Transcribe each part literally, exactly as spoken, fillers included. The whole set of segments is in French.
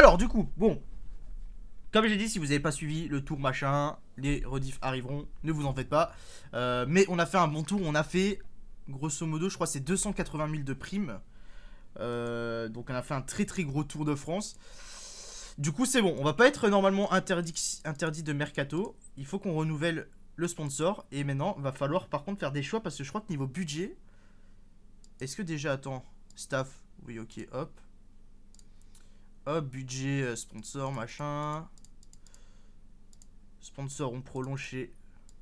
Alors du coup, bon, comme j'ai dit, si vous n'avez pas suivi le tour machin, les rediffs arriveront, ne vous en faites pas. Euh, mais on a fait un bon tour, on a fait, grosso modo, je crois que c'est deux cent quatre-vingt mille de primes. Euh, donc on a fait un très très gros tour de France. Du coup c'est bon, on va pas être normalement interdit, interdit de mercato. Il faut qu'on renouvelle le sponsor. Et maintenant, va falloir par contre faire des choix parce que je crois que niveau budget... Est-ce que déjà, attends, staff, oui ok, hop. Hop, budget, euh, sponsor, machin. Sponsor, on prolonge chez...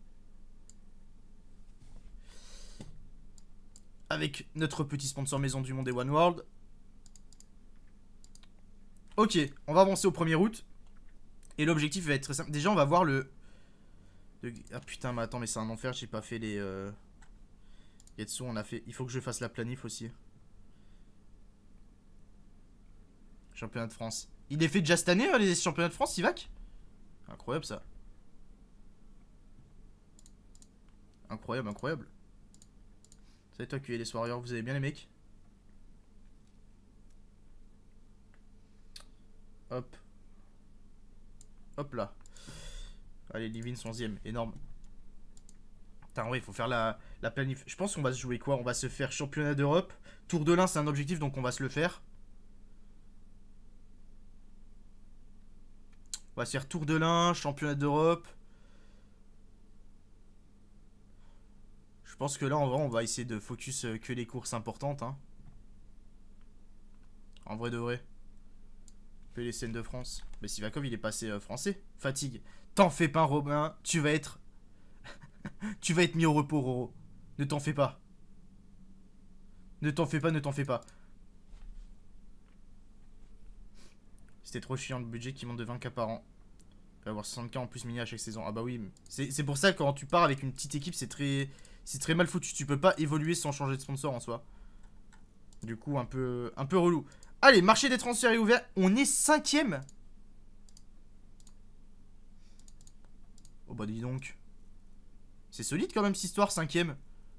Avec notre petit sponsor Maison du Monde et One World. Ok, on va avancer au premier route. Et l'objectif va être très simple. Déjà, on va voir le... le... Ah putain, mais attends, mais c'est un enfer, j'ai pas fait les... Euh... Yetsu, on a fait... Il faut que je fasse la planif aussi. Championnat de France. Il est fait déjà cette année, hein, les championnats de France, Ivac? Incroyable, ça. Incroyable, incroyable. Salut toi, Q L S Warrior, vous allez bien les mecs? Hop. Hop là. Allez, Livin, onzième, énorme. Putain, ouais, il faut faire la, la planif. Je pense qu'on va se jouer quoi? On va se faire championnat d'Europe. Tour de l'Ain, c'est un objectif, donc on va se le faire. On va se faire Tour de l'Ain, championnat d'Europe. Je pense que là, en vrai, on va essayer de focus euh, que les courses importantes. Hein. En vrai de vrai. Peu les scènes de France. Mais Sivakov, il est passé euh, français. Fatigue. T'en fais pas, Robin. Tu vas être... tu vas être mis au repos, Roro. Ne t'en fais pas. Ne t'en fais pas, ne t'en fais pas. C'était trop chiant le budget qui monte de vingt K par an. Il va avoir soixante K en plus mini à chaque saison. Ah bah oui. C'est pour ça que quand tu pars avec une petite équipe, c'est très... C'est très mal foutu. Tu peux pas évoluer sans changer de sponsor en soi. Du coup, un peu, un peu relou. Allez, marché des transferts est ouvert. On est cinquième. Oh bah dis donc. C'est solide quand même cette histoire, cinquième.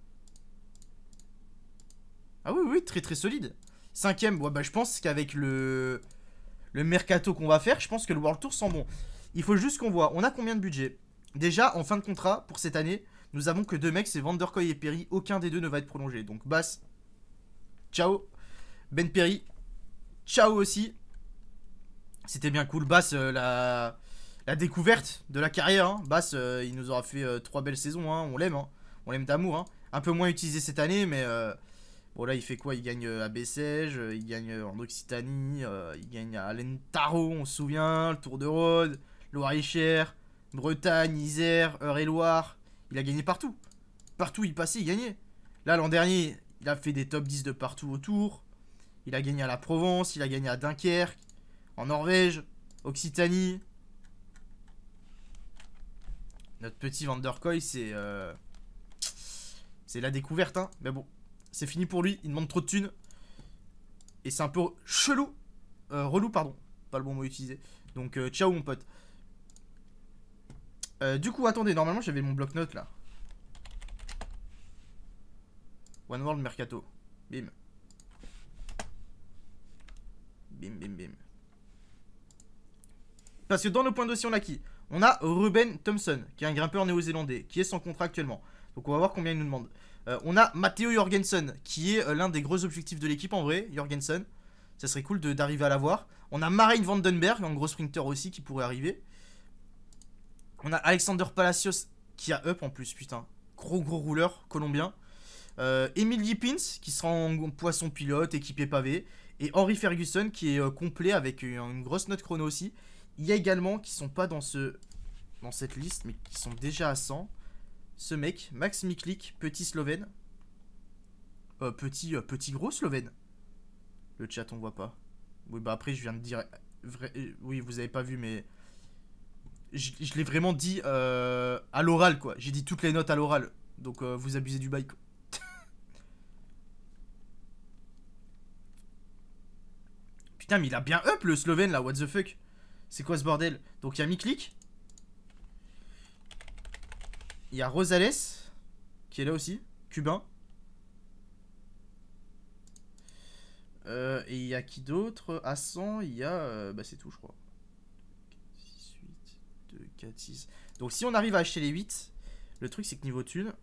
Ah oui, oui, très très solide. Cinquième, ouais, bah je pense qu'avec le... Le mercato qu'on va faire, je pense que le World Tour sent bon. Il faut juste qu'on voit, on a combien de budget? Déjà, en fin de contrat, pour cette année, nous avons que deux mecs, c'est Van der Kooi et Perry. Aucun des deux ne va être prolongé. Donc Bass, ciao. Ben Perry, ciao aussi. C'était bien cool. Bass, euh, la... la découverte de la carrière. Hein. Bass, euh, il nous aura fait euh, trois belles saisons. Hein. On l'aime. Hein. On l'aime d'amour. Hein. Un peu moins utilisé cette année, mais... Euh... Bon là il fait quoi? Il gagne à Bessèges, il gagne en Occitanie, euh, il gagne à Alentaro, on se souvient, le Tour de Rhodes, Loire-et-Cher, Bretagne, Isère, Eure-et-Loire. Il a gagné partout. Partout il passait, il gagnait. Là l'an dernier, il a fait des top dix de partout autour. Il a gagné à la Provence, il a gagné à Dunkerque, en Norvège, Occitanie. Notre petit Van der Kooi, c'est... Euh... C'est la découverte, hein. Mais bon. C'est fini pour lui, il demande trop de thunes. Et c'est un peu chelou. Euh, relou, pardon. Pas le bon mot utilisé. Donc, euh, ciao mon pote. Euh, du coup, attendez, normalement j'avais mon bloc-notes là. One World Mercato. Bim. Bim, bim, bim. Parce que dans nos points de dossier, on a qui? On a Ruben Thompson, qui est un grimpeur néo-zélandais, qui est sans contrat actuellement. Donc on va voir combien il nous demande. Euh, on a Matteo Jorgensen, qui est euh, l'un des gros objectifs de l'équipe en vrai. Jorgensen, ça serait cool d'arriver à l'avoir. On a Marijn Vandenberg, un gros sprinter aussi, qui pourrait arriver. On a Alexander Palacios, qui a up en plus, putain. Gros gros rouleur colombien. Euh, Emil Yipins, qui sera en poisson pilote, équipé pavé. Et Henry Ferguson, qui est euh, complet avec une, une grosse note chrono aussi. Il y a également, qui sont pas dans, ce, dans cette liste, mais qui sont déjà à cent. Ce mec, Max Miklik, petit Slovène. Euh, petit, euh, petit gros Slovène. Le chat, on voit pas. Oui, bah après, je viens de dire... Vrai, oui, vous avez pas vu, mais... Je, je l'ai vraiment dit euh, à l'oral, quoi. J'ai dit toutes les notes à l'oral. Donc, euh, vous abusez du bail, quoi. Putain, mais il a bien up, le Slovène, là. What the fuck? C'est quoi ce bordel? Donc, il y a Miklik. Il y a Rosales, qui est là aussi. Cubain. Euh, et il y a qui d'autre? À cent, il y a... euh, bah c'est tout, je crois. six, huit, deux, quatre, six. Donc si on arrive à acheter les huit, le truc c'est que niveau thune...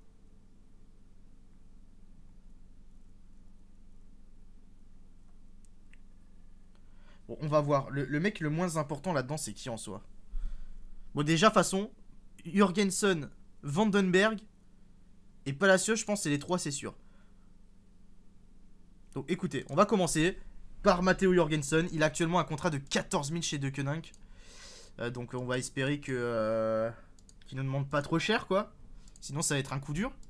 Bon, on va voir. Le, le mec le moins important là-dedans, c'est qui en soi? Bon, déjà, façon, Jürgensen, Vandenberg et Palacios, je pense que c'est les trois, c'est sûr. Donc écoutez, on va commencer par Matteo Jürgensen. Il a actuellement un contrat de quatorze mille chez De Koninck. Euh, donc on va espérer que euh, qu'il ne demande pas trop cher, quoi. Sinon, ça va être un coup dur.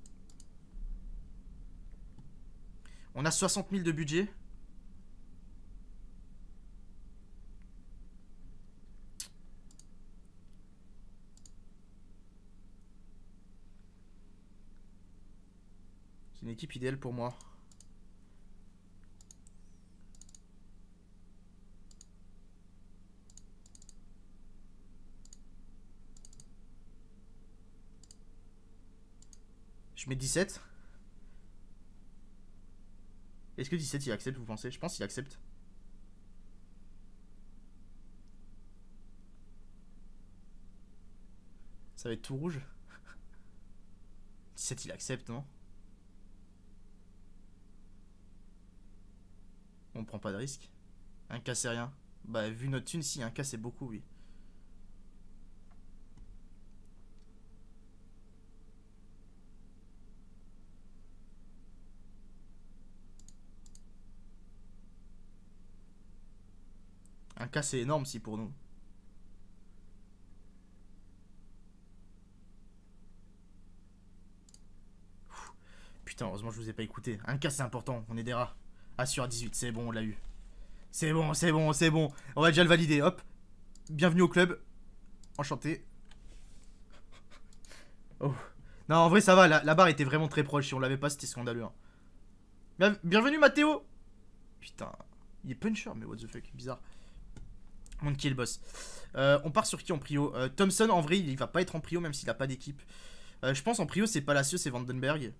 On a soixante mille de budget. C'est une équipe idéale pour moi. Je mets dix-sept. Est-ce que dix-sept il accepte, vous pensez? Je pense qu'il accepte. Ça va être tout rouge. dix-sept il accepte, non? On prend pas de risque. Un K c'est rien. Bah vu notre thune, si un K c'est beaucoup, oui. Un K c'est énorme si pour nous. Putain, heureusement je vous ai pas écouté. Un K c'est important, on est des rats. Assure à dix-huit, c'est bon, on l'a eu. C'est bon, c'est bon, c'est bon. On va déjà le valider, hop. Bienvenue au club. Enchanté. Oh. Non, en vrai ça va, la, la barre était vraiment très proche. Si on l'avait pas, c'était scandaleux. Hein. Bien, bienvenue Mathéo. Putain, il est puncher, mais what the fuck, bizarre. On qui est le boss. Euh, on part sur qui en prio? euh, Thompson, en vrai, il va pas être en prio, même s'il a pas d'équipe. Euh, je pense en prio, c'est Palacios et Vandenberg.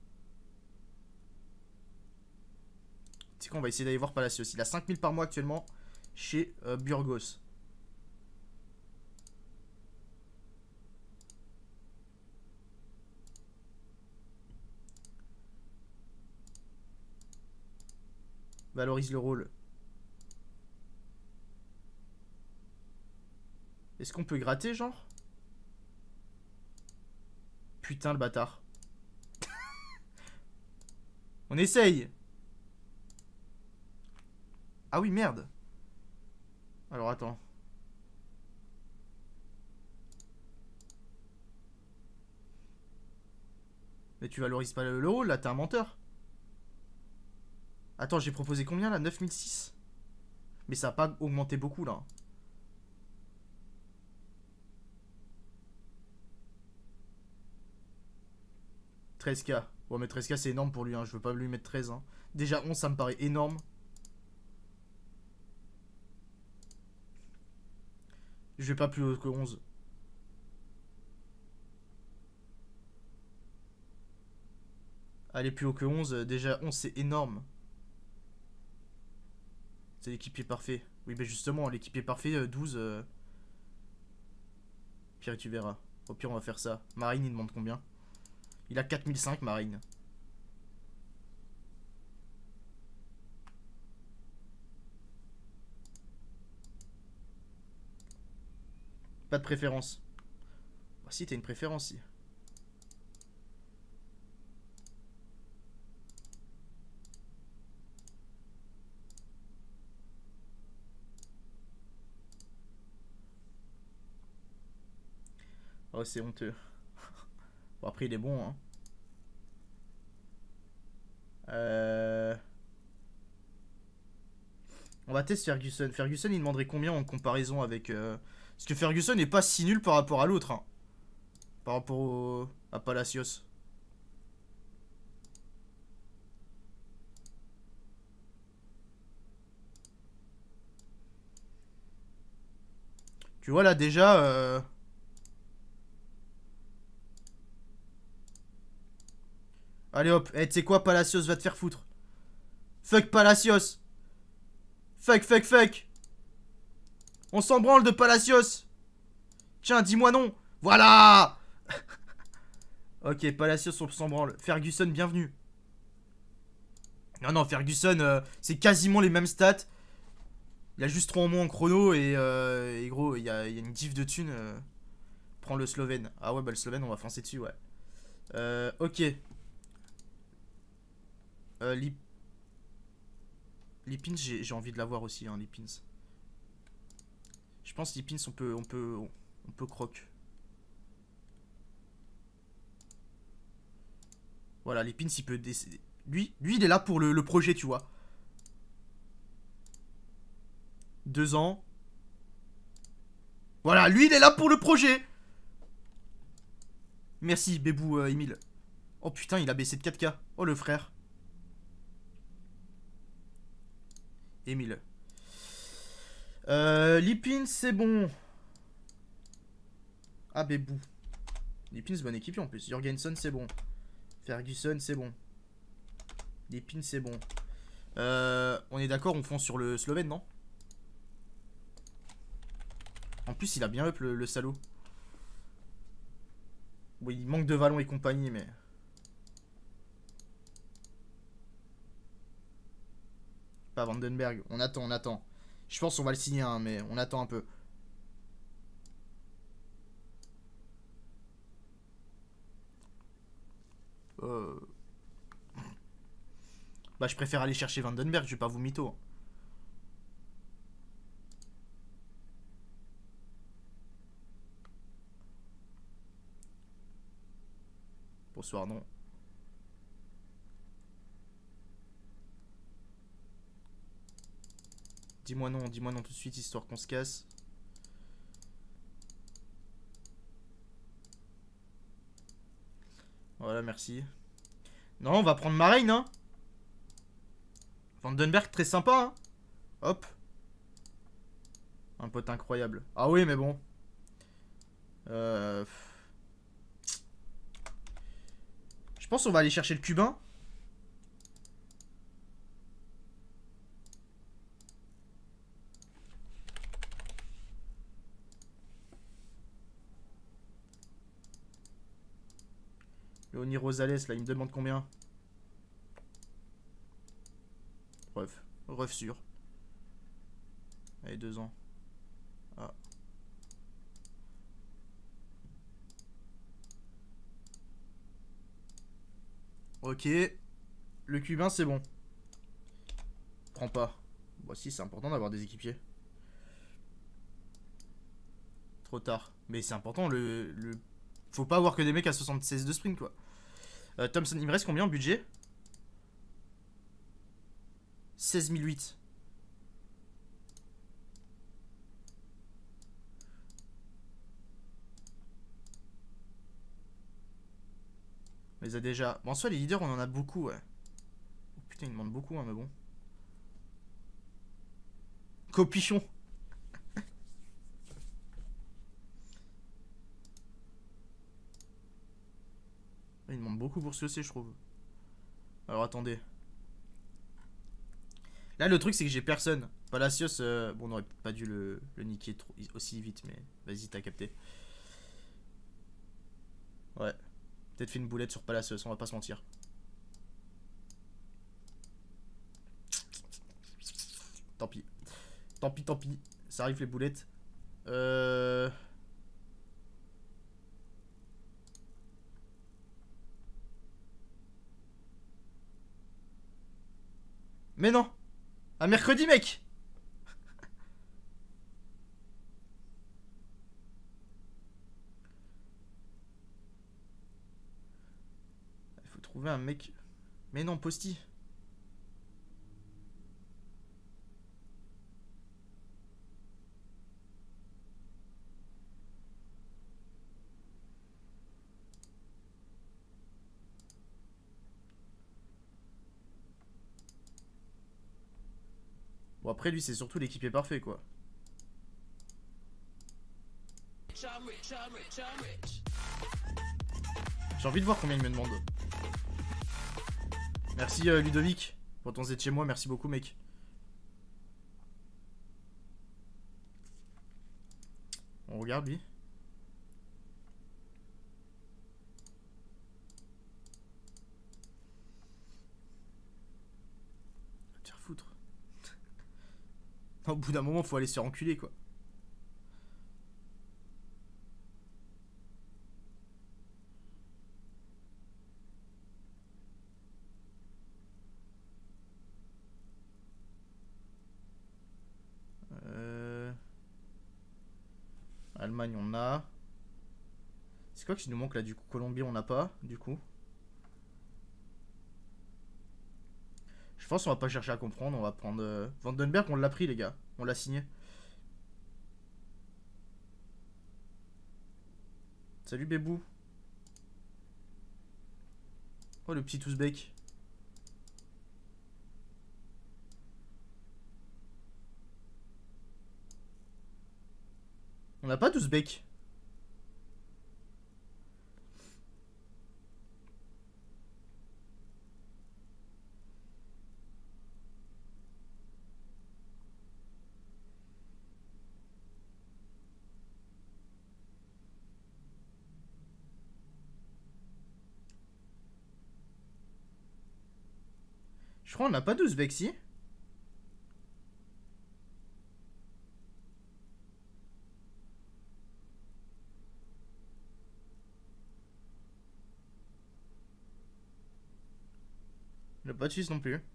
C'est quoi, on va essayer d'aller voir Palacios. Il a cinq mille par mois actuellement chez euh, Burgos. Valorise le rôle. Est-ce qu'on peut gratter, genre? Putain, le bâtard. On essaye. Ah oui, merde. Alors, attends. Mais tu valorises pas le, le rôle, là, t'es un menteur. Attends, j'ai proposé combien, là? neuf mille six. Mais ça a pas augmenté beaucoup, là. treize K. Bon, mais treize K, c'est énorme pour lui, hein. Je veux pas lui mettre treize, hein. Déjà, onze, ça me paraît énorme. Je vais pas plus haut que onze. Aller plus haut que onze, déjà onze c'est énorme. C'est l'équipier parfait. Oui, mais justement, l'équipier parfait, douze. Euh... Pire, tu verras. Au pire, on va faire ça. Marine, il demande combien? Il a quatre mille cinq, Marine. Pas de préférence. Bah, si, t'as une préférence, si. Oh, c'est honteux. Bon, après, il est bon, hein. Euh... On va tester Ferguson. Ferguson, il demanderait combien en comparaison avec... Euh... Parce que Ferguson n'est pas si nul par rapport à l'autre. Hein. Par rapport au... à Palacios. Tu vois, là, déjà... Euh... Allez, hop. Eh, tu sais quoi, Palacios va te faire foutre. Fuck Palacios. Fuck, fuck, fuck. On s'en branle de Palacios. Tiens, dis-moi non. Voilà. Ok, Palacios, on s'en branle. Ferguson, bienvenue. Non, non, Ferguson, euh, c'est quasiment les mêmes stats. Il a juste trois en moins en chrono. Et, euh, et gros, il y a, y a une diff de thunes. Euh. Prends le Slovène. Ah ouais, bah le Slovène, on va foncer dessus, ouais. Euh, ok. Euh, Lip... Lipins, j'ai envie de l'avoir aussi, hein, Lipins. Je pense Lipins, on peut, on peut, on peut croc. Voilà, Lipins, il peut décéder. Lui, lui, il est là pour le, le projet, tu vois. Deux ans. Voilà, lui, il est là pour le projet. Merci, Bébou, euh, Emile. Oh putain, il a baissé de quatre K. Oh, le frère. Emile. Euh, Lipins, c'est bon. Ah, Bébou. Lipins, bonne équipe en plus. Jorgensen, c'est bon. Ferguson, c'est bon. Lipins, c'est bon. Euh, on est d'accord, on fonce sur le Slovène, non? En plus, il a bien up le, le salaud. Oui, il manque de vallon et compagnie, mais... Pas Vandenberg. On attend, on attend. Je pense qu'on va le signer, hein, mais on attend un peu. Euh... Bah, je préfère aller chercher Vandenberg, je vais pas vous mytho. Bonsoir, non. Dis-moi non, dis-moi non tout de suite, histoire qu'on se casse. Voilà, merci. Non, on va prendre Marine, hein. Vandenberg, très sympa, hein. Hop. Un pote incroyable. Ah oui, mais bon. Euh... Je pense qu'on va aller chercher le cubain. Léonie Rosales, là, il me demande combien. Ref. Ref sûr. Allez, deux ans. Ah. Ok. Le cubain, c'est bon. Prends pas. Bon, si, c'est important d'avoir des équipiers. Trop tard. Mais c'est important, le, le... Faut pas avoir que des mecs à soixante-seize de sprint, quoi. Euh, Thompson, il me reste combien en budget? seize mille huit. On les a déjà... Bon, en soi, les leaders, on en a beaucoup, ouais. Oh, putain, ils demandent beaucoup, hein, mais bon. Copichon. Ils demandent beaucoup pour ce que c'est, je trouve. Alors, attendez. Là, le truc, c'est que j'ai personne. Palacios, euh... bon, on aurait pas dû le, le niquer trop, aussi vite, mais vas-y, t'as capté. Ouais. Peut-être fait une boulette sur Palacios, on va pas se mentir. Tant pis. Tant pis, tant pis. Ça arrive les boulettes. Euh... Mais non. À mercredi, mec. Il faut trouver un mec. Mais non, Posty. Bon, après, lui, c'est surtout l'équipier parfait, quoi. J'ai envie de voir combien il me demande. Merci, euh, Ludovic, Quand on êtes chez moi, merci beaucoup, mec. On regarde, lui. Va te faire foutre. Au bout d'un moment, faut aller se faire enculer, quoi. Euh... Allemagne, on a. C'est quoi qui nous manque là, du coup? Colombie, on n'a pas, du coup. Je pense qu'on va pas chercher à comprendre, on va prendre... Euh... Vandenberg, on l'a pris, les gars. On l'a signé. Salut, Bébou. Oh, le petit ouzbek. On n'a pas d'ouzbek. Je crois qu'on n'a pas d'ouzbek, si. On n'a pas de Suisse non plus.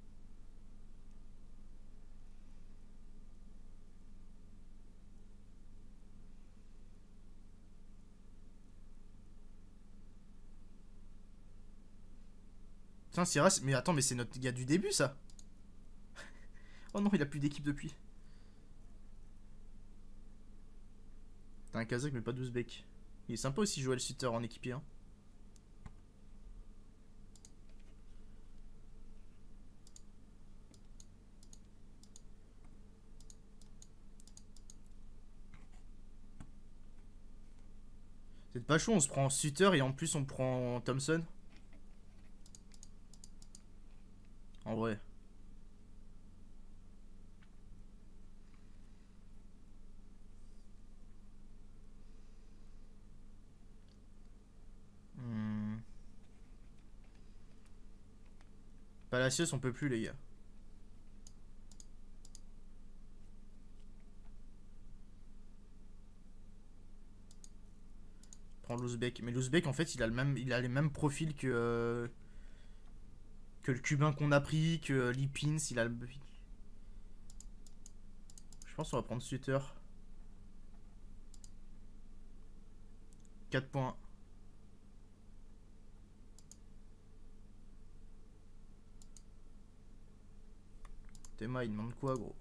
Putain, Siras, mais attends, mais c'est notre gars du début, ça. Oh non, il a plus d'équipe depuis. T'as un Kazakh, mais pas d'ouzbek. Il est sympa aussi, Joël Sutter en équipier. Hein. C'est pas chaud, on se prend Sutter et en plus on prend Thompson. En vrai. Hmm. Palacios, on peut plus, les gars. Prends l'ouzbek. Mais l'ouzbek, en fait, il a, le même, il a les mêmes profils que... Euh, que le cubain qu'on a pris, que Lipins, il a le... Je pense qu'on va prendre Sutter. quatre points. Théma, il demande quoi, gros?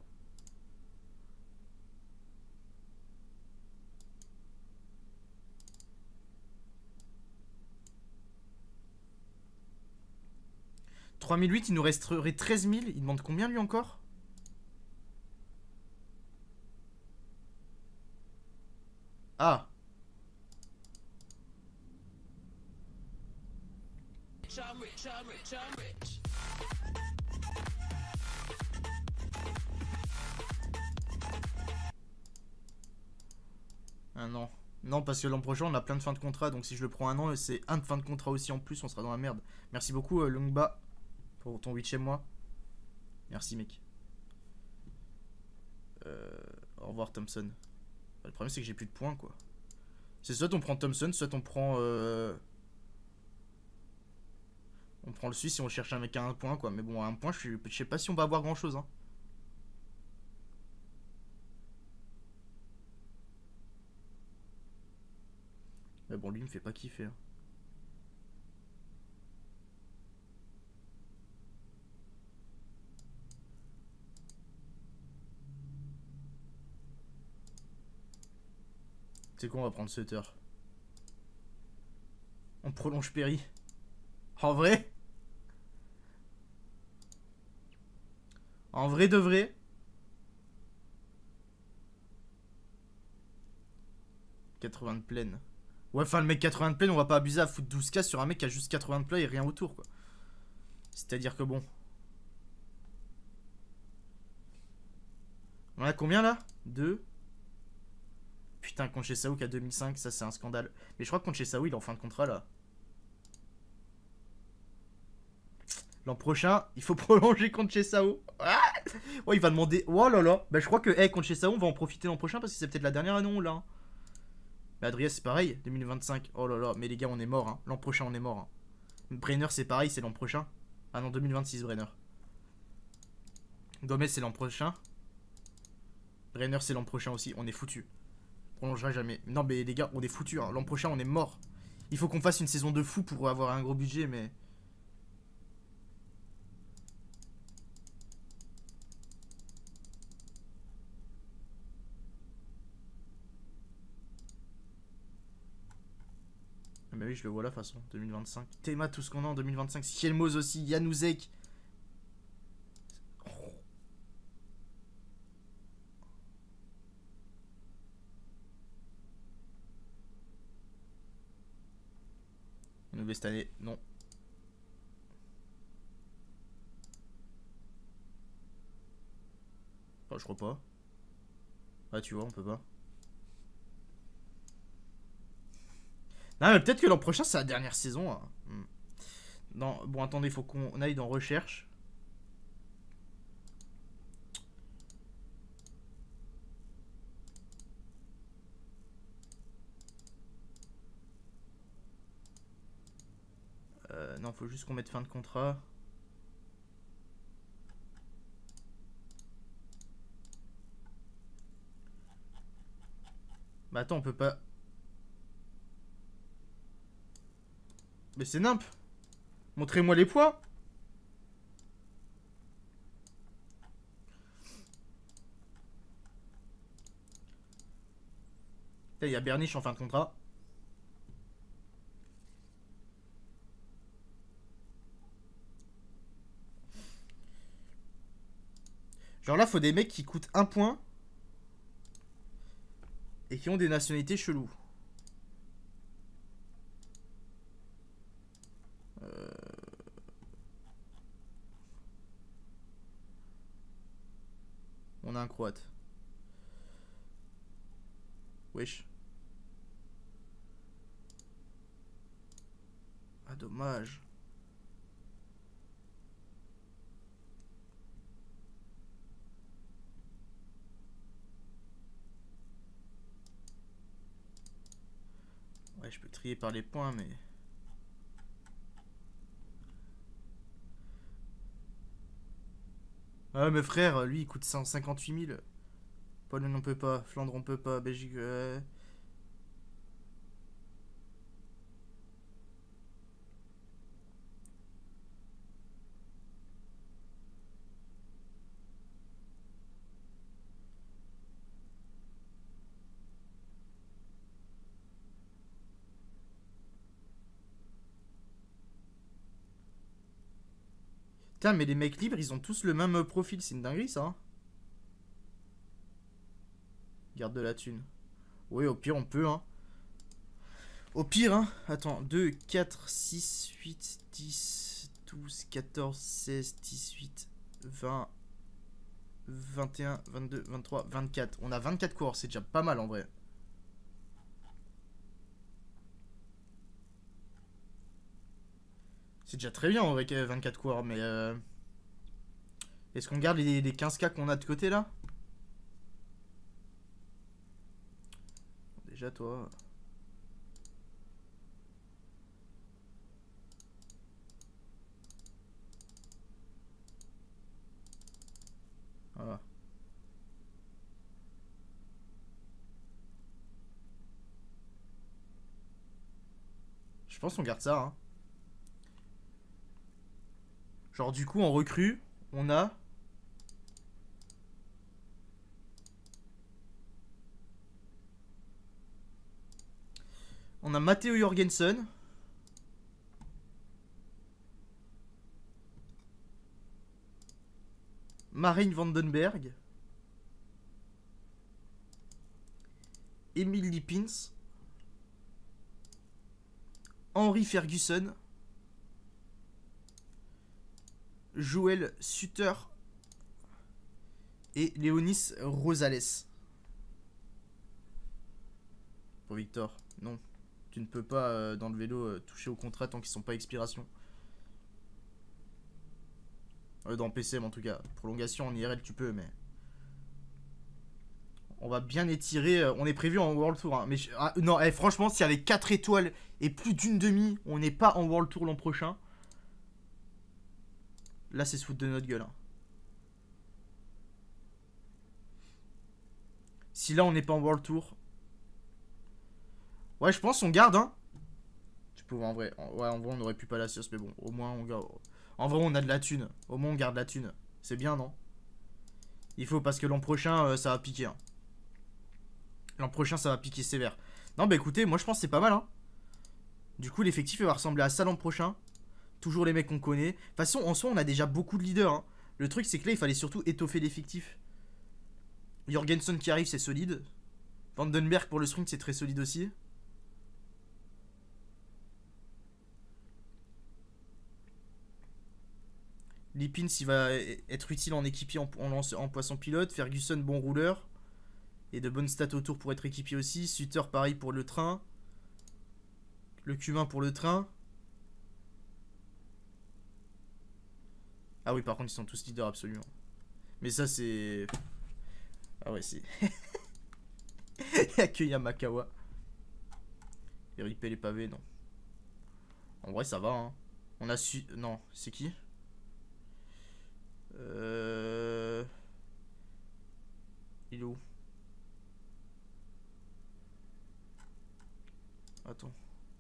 trois mille huit, il nous resterait treize mille. Il demande combien, lui, encore? Ah. Ah non. Non, parce que l'an prochain, on a plein de fins de contrat. Donc si je le prends un an, c'est un de fin de contrat aussi en plus. On sera dans la merde. Merci beaucoup, euh, Longba, pour ton huitième mois. Merci, mec. Euh, au revoir, Thompson. Le problème, c'est que j'ai plus de points, quoi. C'est soit on prend Thompson, soit on prend... Euh... On prend le Suisse si on cherche un mec à un point, quoi. Mais bon, à un point, je, suis... je sais pas si on va avoir grand-chose, hein. Mais bon, lui, il me fait pas kiffer. Hein. C'est quoi, on va prendre Sutter. On prolonge Perry. En vrai En vrai de vrai quatre-vingts de plaine. Ouais, enfin, le mec quatre-vingts de plaine, on va pas abuser à foutre douze K sur un mec qui a juste quatre-vingts de play et rien autour, quoi. C'est-à-dire que bon. On a combien là? Deux. Putain, Conceição qui a deux mille cinq, ça c'est un scandale. Mais je crois que Conceição il est en fin de contrat là. L'an prochain, il faut prolonger Conceição. Ah ouais, il va demander. Oh là là. Bah, je crois que hey, Conceição, on va en profiter l'an prochain parce que c'est peut-être la dernière année là. Mais Adriès, c'est pareil, deux mille vingt-cinq. Oh là là, mais les gars, on est mort. Hein. L'an prochain, on est mort. Hein. Brenner, c'est pareil, c'est l'an prochain. Ah non, deux mille vingt-six, Brenner. Gomez, c'est l'an prochain. Brenner, c'est l'an prochain aussi. On est foutu. Prolongera jamais. Non, mais les gars, on est foutu. Hein. L'an prochain, on est mort. Il faut qu'on fasse une saison de fou pour avoir un gros budget, mais. Bah oui, je le vois là, de toute façon, deux mille vingt-cinq. Théma, tout ce qu'on a en deux mille vingt-cinq. Sielmoz aussi, Januzek. Oh. Nouvelle cette année, non. Oh, je crois pas. Ah, tu vois, on peut pas. Non, mais peut-être que l'an prochain, c'est la dernière saison. Hein. Hmm. Non, bon, attendez, il faut qu'on aille dans recherche. Euh, non, faut juste qu'on mette fin de contrat. Bah attends, on peut pas... Mais c'est nimp. Montrez-moi les poids. Il y a Berniche en fin de contrat. Genre là, faut des mecs qui coûtent un point. Et qui ont des nationalités cheloues. Euh... On a un croate. Wesh. Ah, dommage. Ouais, je peux trier par les points, mais... Ah, mais frère, lui, il coûte cent cinquante-huit mille. Pologne, on peut pas. Flandre, on peut pas. Belgique... Euh... Putain, mais les mecs libres, ils ont tous le même profil. C'est une dinguerie, ça. Hein. Garde de la thune. Oui, au pire, on peut, hein. Au pire, hein. Attends, deux, quatre, six, huit, dix, douze, quatorze, seize, dix-huit, vingt, vingt et un, vingt-deux, vingt-trois, vingt-quatre. On a vingt-quatre coureurs, c'est déjà pas mal en vrai. C'est déjà très bien en vrai, vingt-quatre coureurs, mais... Euh... Est-ce qu'on garde les, les quinze K qu'on a de côté là? Déjà toi... Voilà. Je pense qu'on garde ça. Hein. Genre du coup en recrue, on a... On a Matteo Jorgensen. Marijn Vandenberg. Emile Lippins. Henry Ferguson. Joël Sutter. et Léonis Rosales. Pour Victor, non. Tu ne peux pas, euh, dans le vélo, euh, toucher au contrat tant qu'ils sont pas expiration. Euh, dans P C M en tout cas. Prolongation en I R L, tu peux, mais... On va bien étirer. euh, On est prévu en World Tour. Hein, mais je- ah, non, eh, franchement, si avec quatre étoiles et plus d'une demi, on n'est pas en World Tour l'an prochain. Là, c'est se foutre de notre gueule. Hein. Si là, on n'est pas en World Tour... Ouais, je pense on garde, hein. Tu peux, en vrai, en, ouais, en vrai, on aurait pu Palacios, mais bon, au moins, on garde. En vrai, on a de la thune. Au moins, on garde la thune. C'est bien, non? Il faut, parce que l'an prochain, euh, ça va piquer. Hein. L'an prochain, ça va piquer sévère. Non, bah écoutez, moi, je pense que c'est pas mal, hein. Du coup, l'effectif, il va ressembler à ça l'an prochain. Toujours les mecs qu'on connaît. De toute façon, en soi, on a déjà beaucoup de leaders, hein. Le truc, c'est que là, il fallait surtout étoffer l'effectif. Jorgensen qui arrive, c'est solide. Vandenberg pour le sprint, c'est très solide aussi. Lipins, il va être utile en équipier en, en, en poisson pilote. Ferguson, bon rouleur. Et de bonnes stats autour pour être équipier aussi. Sutter, pareil pour le train. Le Q un pour le train. Ah oui, par contre, ils sont tous leaders, absolument. Mais ça, c'est... Ah ouais, c'est... Il n'y a que Yamakawa. Et ripper les pavés, non. En vrai, ça va, hein. On a su... Non, c'est qui? Euh... Il est où? Attends.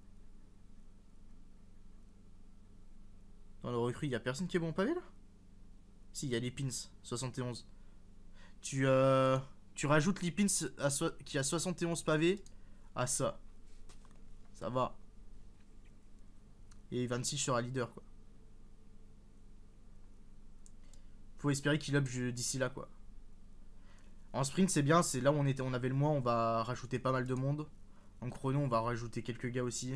Dans le recrue, il y a personne qui est bon pavé là? Si, il y a Lipins, soixante et onze. Tu, euh, tu rajoutes Lipins à so qui a soixante et onze pavés à ça. Ça va. Et vingt-six sera leader quoi. Faut espérer qu'il up d'ici là quoi. En sprint c'est bien, c'est là où on était, on avait le moins, on va rajouter pas mal de monde. En chrono on va rajouter quelques gars aussi.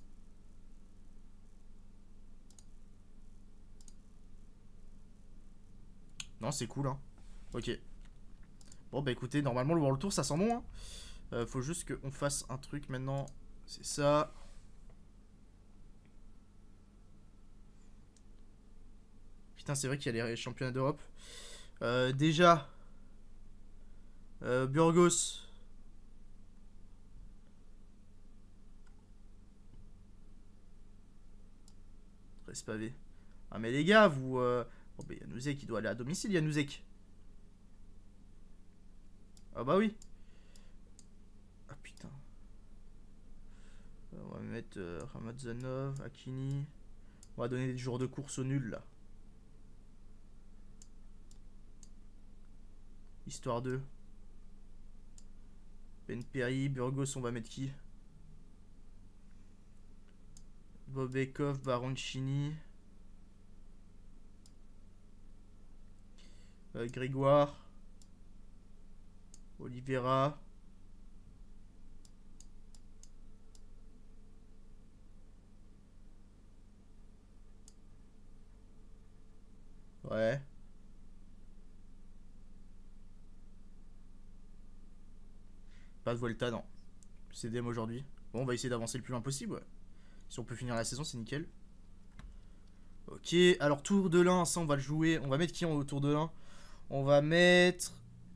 Non c'est cool hein. Ok. Bon bah écoutez, normalement le World Tour ça sent bon hein. Euh, faut juste qu'on fasse un truc maintenant. C'est ça. Putain c'est vrai qu'il y a les championnats d'Europe. Euh, déjà euh, Burgos. Reste pavé. Ah mais les gars vous euh... Bon bah Januzek qui doit aller à domicile Januzek. Ah bah oui. Ah putain. On va mettre euh, Ramazanov, Akini. On va donner des jours de course au nul là. Histoire de. Ben Perry, Burgos, on va mettre qui? Bobekov, Baroncini. Euh, Grégoire. Oliveira. Ouais. Pas de Volta, non. C D M aujourd'hui. Bon, on va essayer d'avancer le plus loin possible. Ouais. Si on peut finir la saison, c'est nickel. Ok, alors tour de l'un, ça on va le jouer. On va mettre qui en tour de l'un? On va mettre...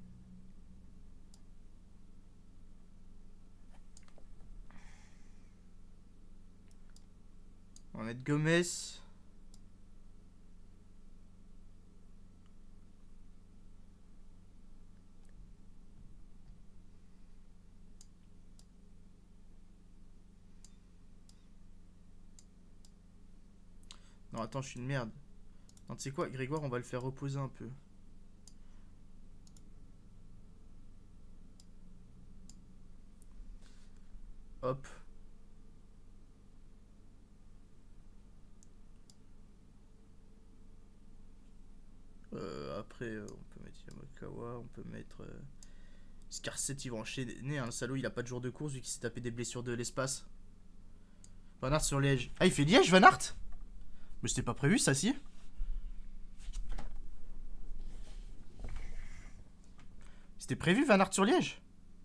On va mettre Gomez. Non, attends, je suis une merde. Non, tu sais quoi, Grégoire, on va le faire reposer un peu. Hop. Euh, après, euh, on peut mettre Yamakawa, on peut mettre... Euh... Scarcett, il va enchaîner, hein, le salaud, il a pas de jour de course vu qu'il s'est tapé des blessures de l'espace. Van Aert sur Liège. Ah, il fait Liège, Van Aert? Mais c'était pas prévu, ça, si? C'était prévu Van Aert sur Liège?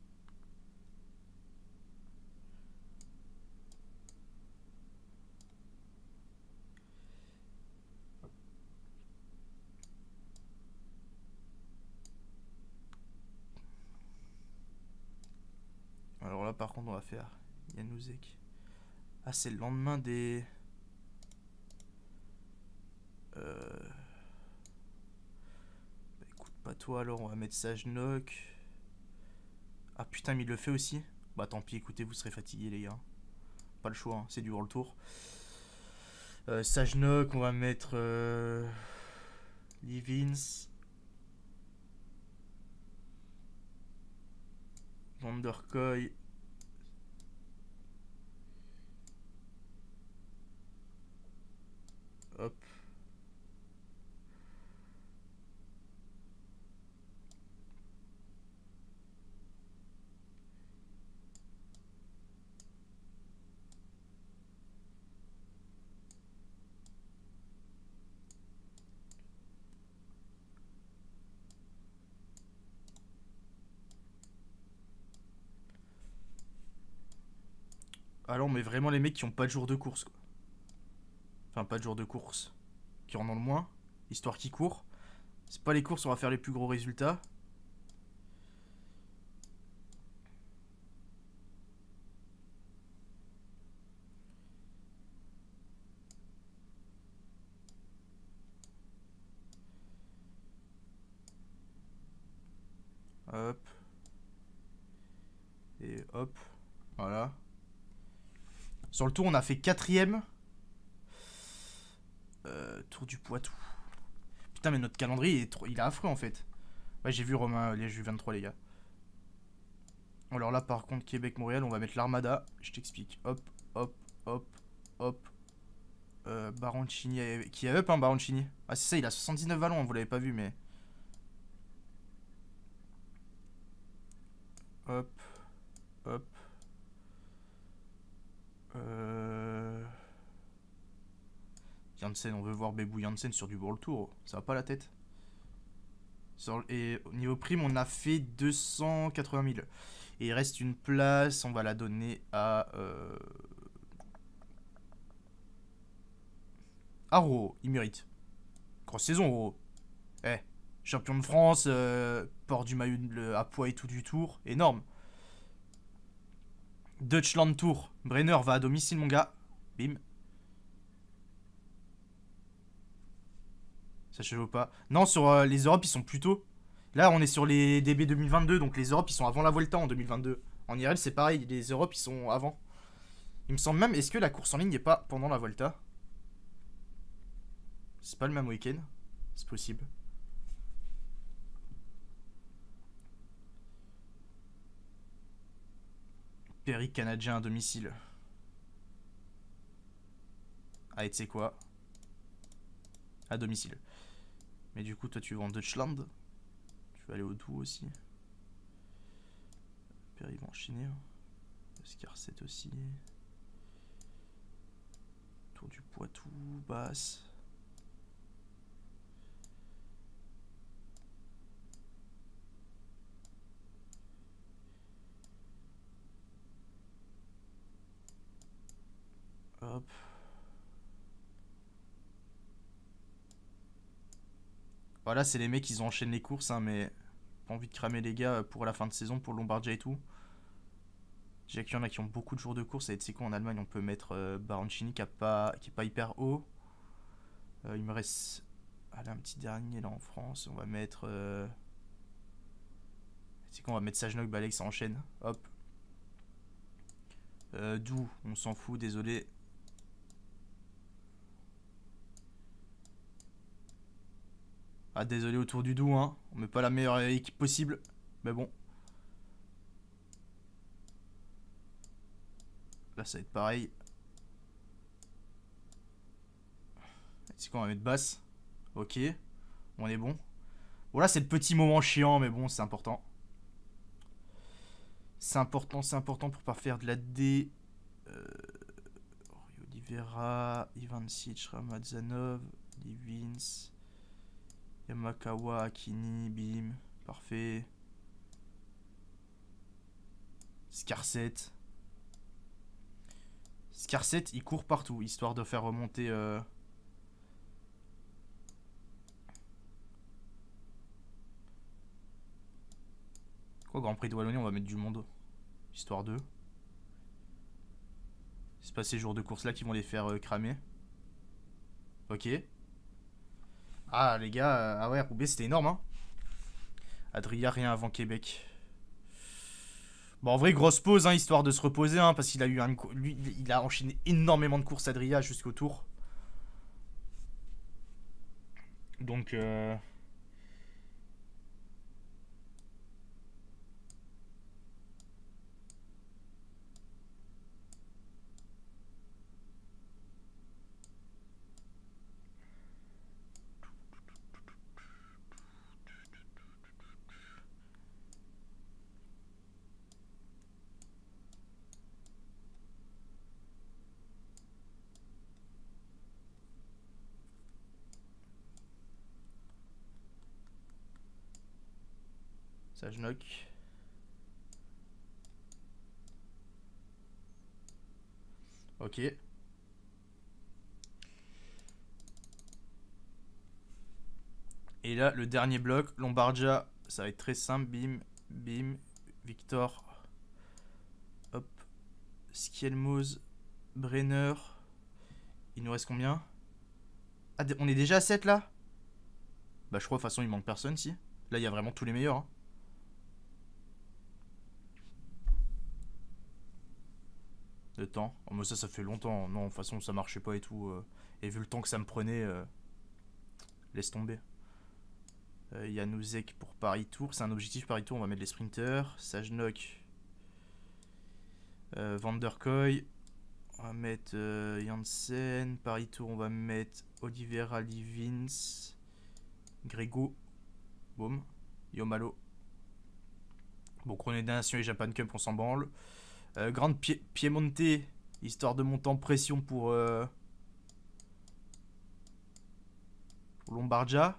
Alors là par contre on va faire Januzek. Ah c'est le lendemain des... Euh... Bah, écoute pas toi alors on va mettre Sajnok. Ah putain mais il le fait aussi. Bah tant pis écoutez vous serez fatigués les gars. Pas le choix hein, c'est du World Tour. Euh, Sajnok on va mettre... Euh... Livins. Van der Kooi. Hop. Alors mais vraiment les mecs qui ont pas de jour de course quoi. Enfin pas de jour de course. Qui en ont le moins. Histoire qu'ils courent. C'est pas les courses on va faire les plus gros résultats. Hop. Et hop. Voilà. Sur le tour, on a fait quatrième. Euh, tour du Poitou. Putain, mais notre calendrier, il est, trop... il est affreux en fait. Ouais, j'ai vu Romain Liège U vingt-trois, les gars. Alors là, par contre, Québec-Montréal, on va mettre l'Armada. Je t'explique. Hop, hop, hop, hop. Euh, Baroncini, qui est up, hein, Baroncini. Ah, c'est ça, il a soixante-dix-neuf ballons, vous l'avez pas vu, mais. Hop, hop. Euh... Janssen, on veut voir Bébou Janssen sur du World Tour. Ça va pas la tête. Sur... Et au niveau prime, on a fait deux cent quatre-vingt mille. Et il reste une place, on va la donner à... Euh... À Ro, il mérite. Grosse saison, Ro. Eh, champion de France, euh, port du maillot le, à poids et tout du tour. Énorme. Deutschland Tour. Brenner va à domicile, mon gars. Bim. Ça chevaux pas. Non, sur euh, les Europes, ils sont plus tôt. Là, on est sur les D B deux mille vingt-deux, donc les Europes, ils sont avant la Vuelta en deux mille vingt-deux. En I R L, c'est pareil, les Europes, ils sont avant. Il me semble même, est-ce que la course en ligne n'est pas pendant la Vuelta? C'est pas le même week-end? C'est possible. Péri canadien à domicile. Ah, et tu sais quoi? À domicile. Mais du coup, toi, tu vas en Deutschland. Tu vas aller au Doubs aussi. Péri va enchaîner. Oscar sept aussi. Tour du Poitou, basse. Hop. Voilà, c'est les mecs, ils enchaînent les courses, hein, mais pas envie de cramer les gars pour la fin de saison, pour Lombardia et tout. J'ai qu'il y en a qui ont beaucoup de jours de course. Et tu sais quoi, en Allemagne, on peut mettre euh, Baroncini qui, a pas, qui est pas hyper haut. Euh, il me reste. Allez, un petit dernier là en France. On va mettre. Euh... Tu sais quoi, on va mettre Sajnok, Balek, ça enchaîne. Hop. Euh, Doubs, on s'en fout, désolé. Ah, désolé autour du Doubs, hein. On met pas la meilleure équipe possible. Mais bon. Là, ça va être pareil. C'est quoi, on va mettre basse. Ok. On est bon. Bon, là, c'est le petit moment chiant, mais bon, c'est important. C'est important, c'est important pour pas faire de la D. Euh... Oliveira, Ivan Sic, Ramazanov, Livins, Yamakawa, Akini, Bim. Parfait. Scarset. Scarset, il court partout, histoire de faire remonter... Euh... Quoi, Grand Prix de Wallonie, on va mettre du monde. Histoire de... C'est pas ces jours de course là qui vont les faire euh, cramer. Ok. Ah les gars, euh, ah ouais, Roubaix c'était énorme hein. Adria rien avant Québec. Bon en vrai grosse pause hein, histoire de se reposer hein, parce qu'il a eu un... Lui, il a enchaîné énormément de courses Adria jusqu'au tour. Donc euh... ça je knock. Ok. Et là, le dernier bloc, Lombardia, ça va être très simple. Bim, bim, Victor. Hop. Skielmoz, Brenner. Il nous reste combien? Ah, on est déjà à sept là? Bah, je crois, de toute façon, il manque personne, si. Là, il y a vraiment tous les meilleurs. Hein. Le temps. Oh, mais ça, ça fait longtemps. Non, de toute façon, ça marchait pas et tout. Euh. Et vu le temps que ça me prenait, euh... laisse tomber. Euh, Januzek pour Paris Tour. C'est un objectif Paris Tour. On va mettre les sprinters. Sajnok. Euh, Van der Koy. On va mettre euh, Janssen. Paris Tour, on va mettre Oliveira Livins. Grégo. Boum. Yomalo. Bon, Chrono des Nations et Japan Cup, on s'en branle. Euh, Grande Pie Piemonte. Histoire de monter en pression pour, euh, pour Lombardia.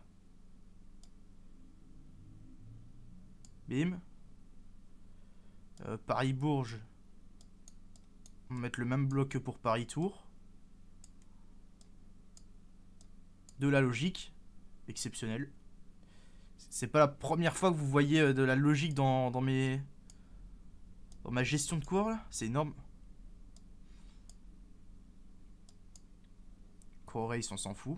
Bim. Euh, Paris-Bourges. On va mettre le même bloc que pour Paris Tour. De la logique. Exceptionnel. C'est pas la première fois que vous voyez de la logique dans, dans mes... Dans ma gestion de cours là. C'est énorme. Corey, on s'en fout.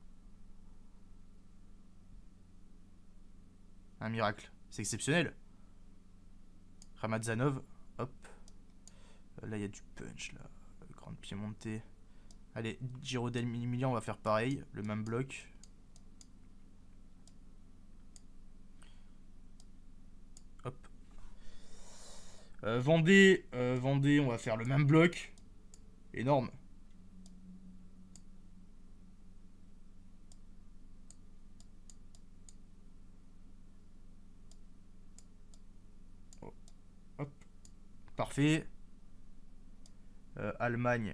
Un miracle. C'est exceptionnel. Ramazanov. Hop. Là, il y a du punch, là. Grande Piemonte. Allez, Giro d'Emilia, on va faire pareil. Le même bloc. Hop. Euh, Vendée. Euh, Vendée, on va faire le même bloc. Énorme. Oh. Hop. Parfait. Euh, Allemagne.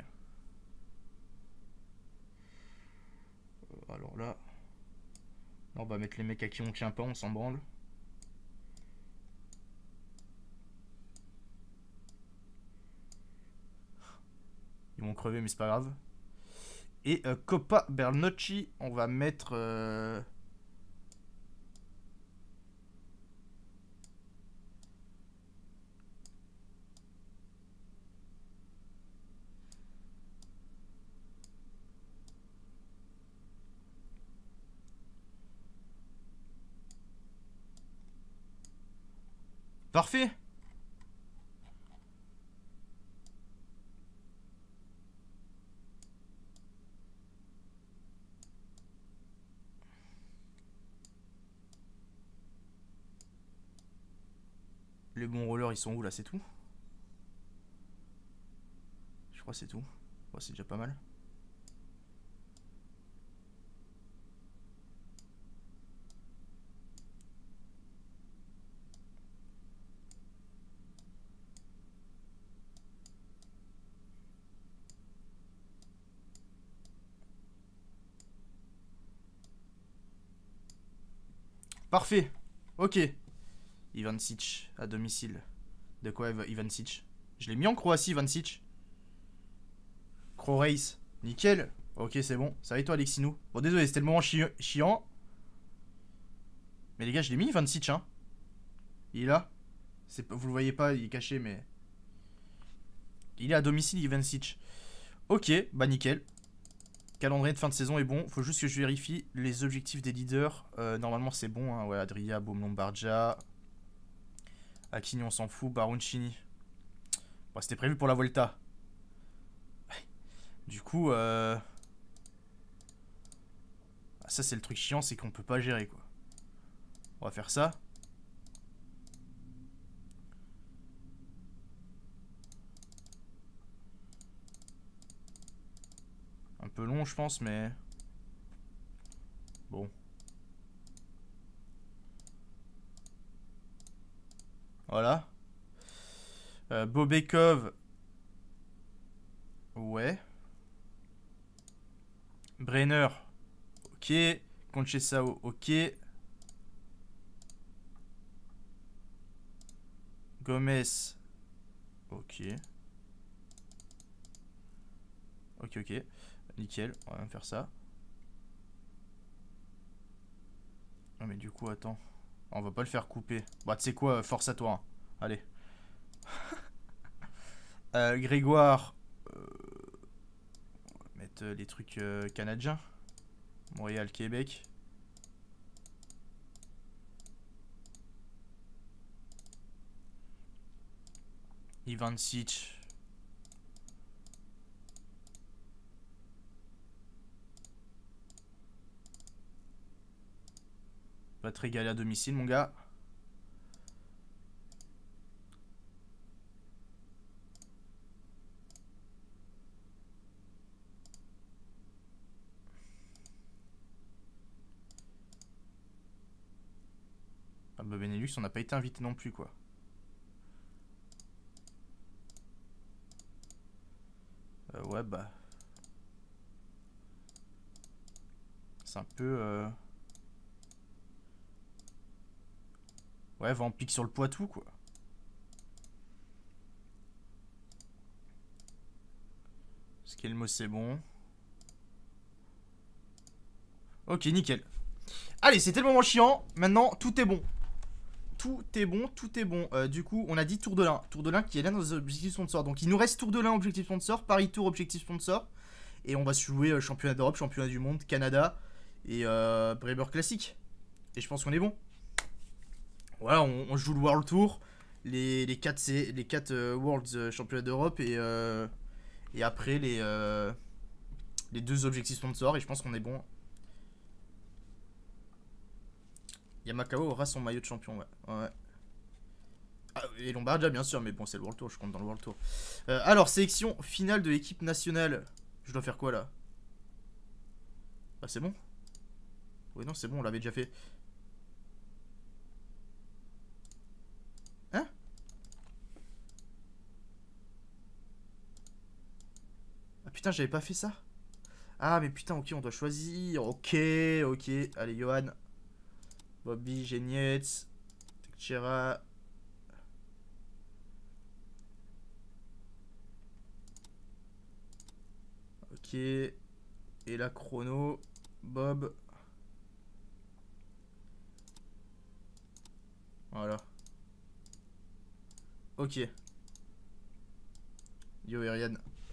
Euh, alors là, là, on va mettre les mecs à qui on tient pas, on s'en branle. Ils vont crever, mais c'est pas grave. Et euh, Coppa Bernocchi, on va mettre... Euh... Parfait. Les bons rollers, ils sont où là? C'est tout? Je crois que c'est tout. Ouais, c'est déjà pas mal. Parfait. Ok. Ivan Sic à domicile. De quoi Ivancic? Je l'ai mis en Croatie, Ivancic. Cro Race. Nickel. Ok, c'est bon. Ça va et toi, Alexinou? Bon, désolé, c'était le moment chi chiant. Mais les gars, je l'ai mis, Ivancic, hein. Il est là. Vous le voyez pas, il est caché, mais... Il est à domicile, Ivancic. Ok, bah nickel. Calendrier de fin de saison est bon. Faut juste que je vérifie les objectifs des leaders. Euh, normalement, c'est bon. Hein. Ouais, Adria, Baume Lombardia. Aquini, on s'en fout. Baroncini. Bon, c'était prévu pour la Volta. Du coup, euh... ah, ça, c'est le truc chiant, c'est qu'on peut pas gérer, quoi. On va faire ça. Un peu long, je pense, mais... Bon. Voilà. Euh, Bobekov. Ouais. Brenner. Ok. Conceição. Ok. Gomez. Ok. Ok, ok. Nickel. On va même faire ça. Non, mais du coup, attends. On va pas le faire couper. Bah, tu sais quoi, force à toi. Hein. Allez. euh, Grégoire. Euh, on va mettre euh, les trucs euh, canadiens. Montréal, Québec. Ivancic. Va te régaler à domicile, mon gars. Ah bah Benelux, on n'a pas été invité non plus, quoi. Euh, ouais, bah... C'est un peu... Euh... Ouais, va en pique sur le Poitou, quoi. Skelmo, c'est bon. Ok, nickel. Allez, c'était le moment chiant. Maintenant, tout est bon. Tout est bon, tout est bon. Euh, du coup, on a dit Tour de l'Ain. Tour de l'Ain qui est là dans nos objectifs sponsors. Donc, il nous reste Tour de l'Ain, objectif sponsor. Paris Tour, objectif sponsor. Et on va se jouer euh, championnat d'Europe, championnat du monde, Canada et euh, Bremer Classic. Et je pense qu'on est bon. Voilà, on, on joue le World Tour. Les, les quatre, les quatre euh, Worlds euh, championnat d'Europe. Et, euh, et après, les, euh, les deux objectifs sponsors. Et je pense qu'on est bon. Yamakao aura son maillot de champion, ouais. ouais. Ah, et Lombardia, bien sûr, mais bon, c'est le World Tour, je compte dans le World Tour. Euh, alors, sélection finale de l'équipe nationale. Je dois faire quoi là? Ah, c'est bon? Oui, non, c'est bon, on l'avait déjà fait. Hein? Ah putain, j'avais pas fait ça. Ah, mais putain, ok, on doit choisir. Ok, ok. Allez, Johan. Bobby, Genietz. Teixeira. Ok. Et la chrono. Bob. Voilà. Ok. Yo, Erian.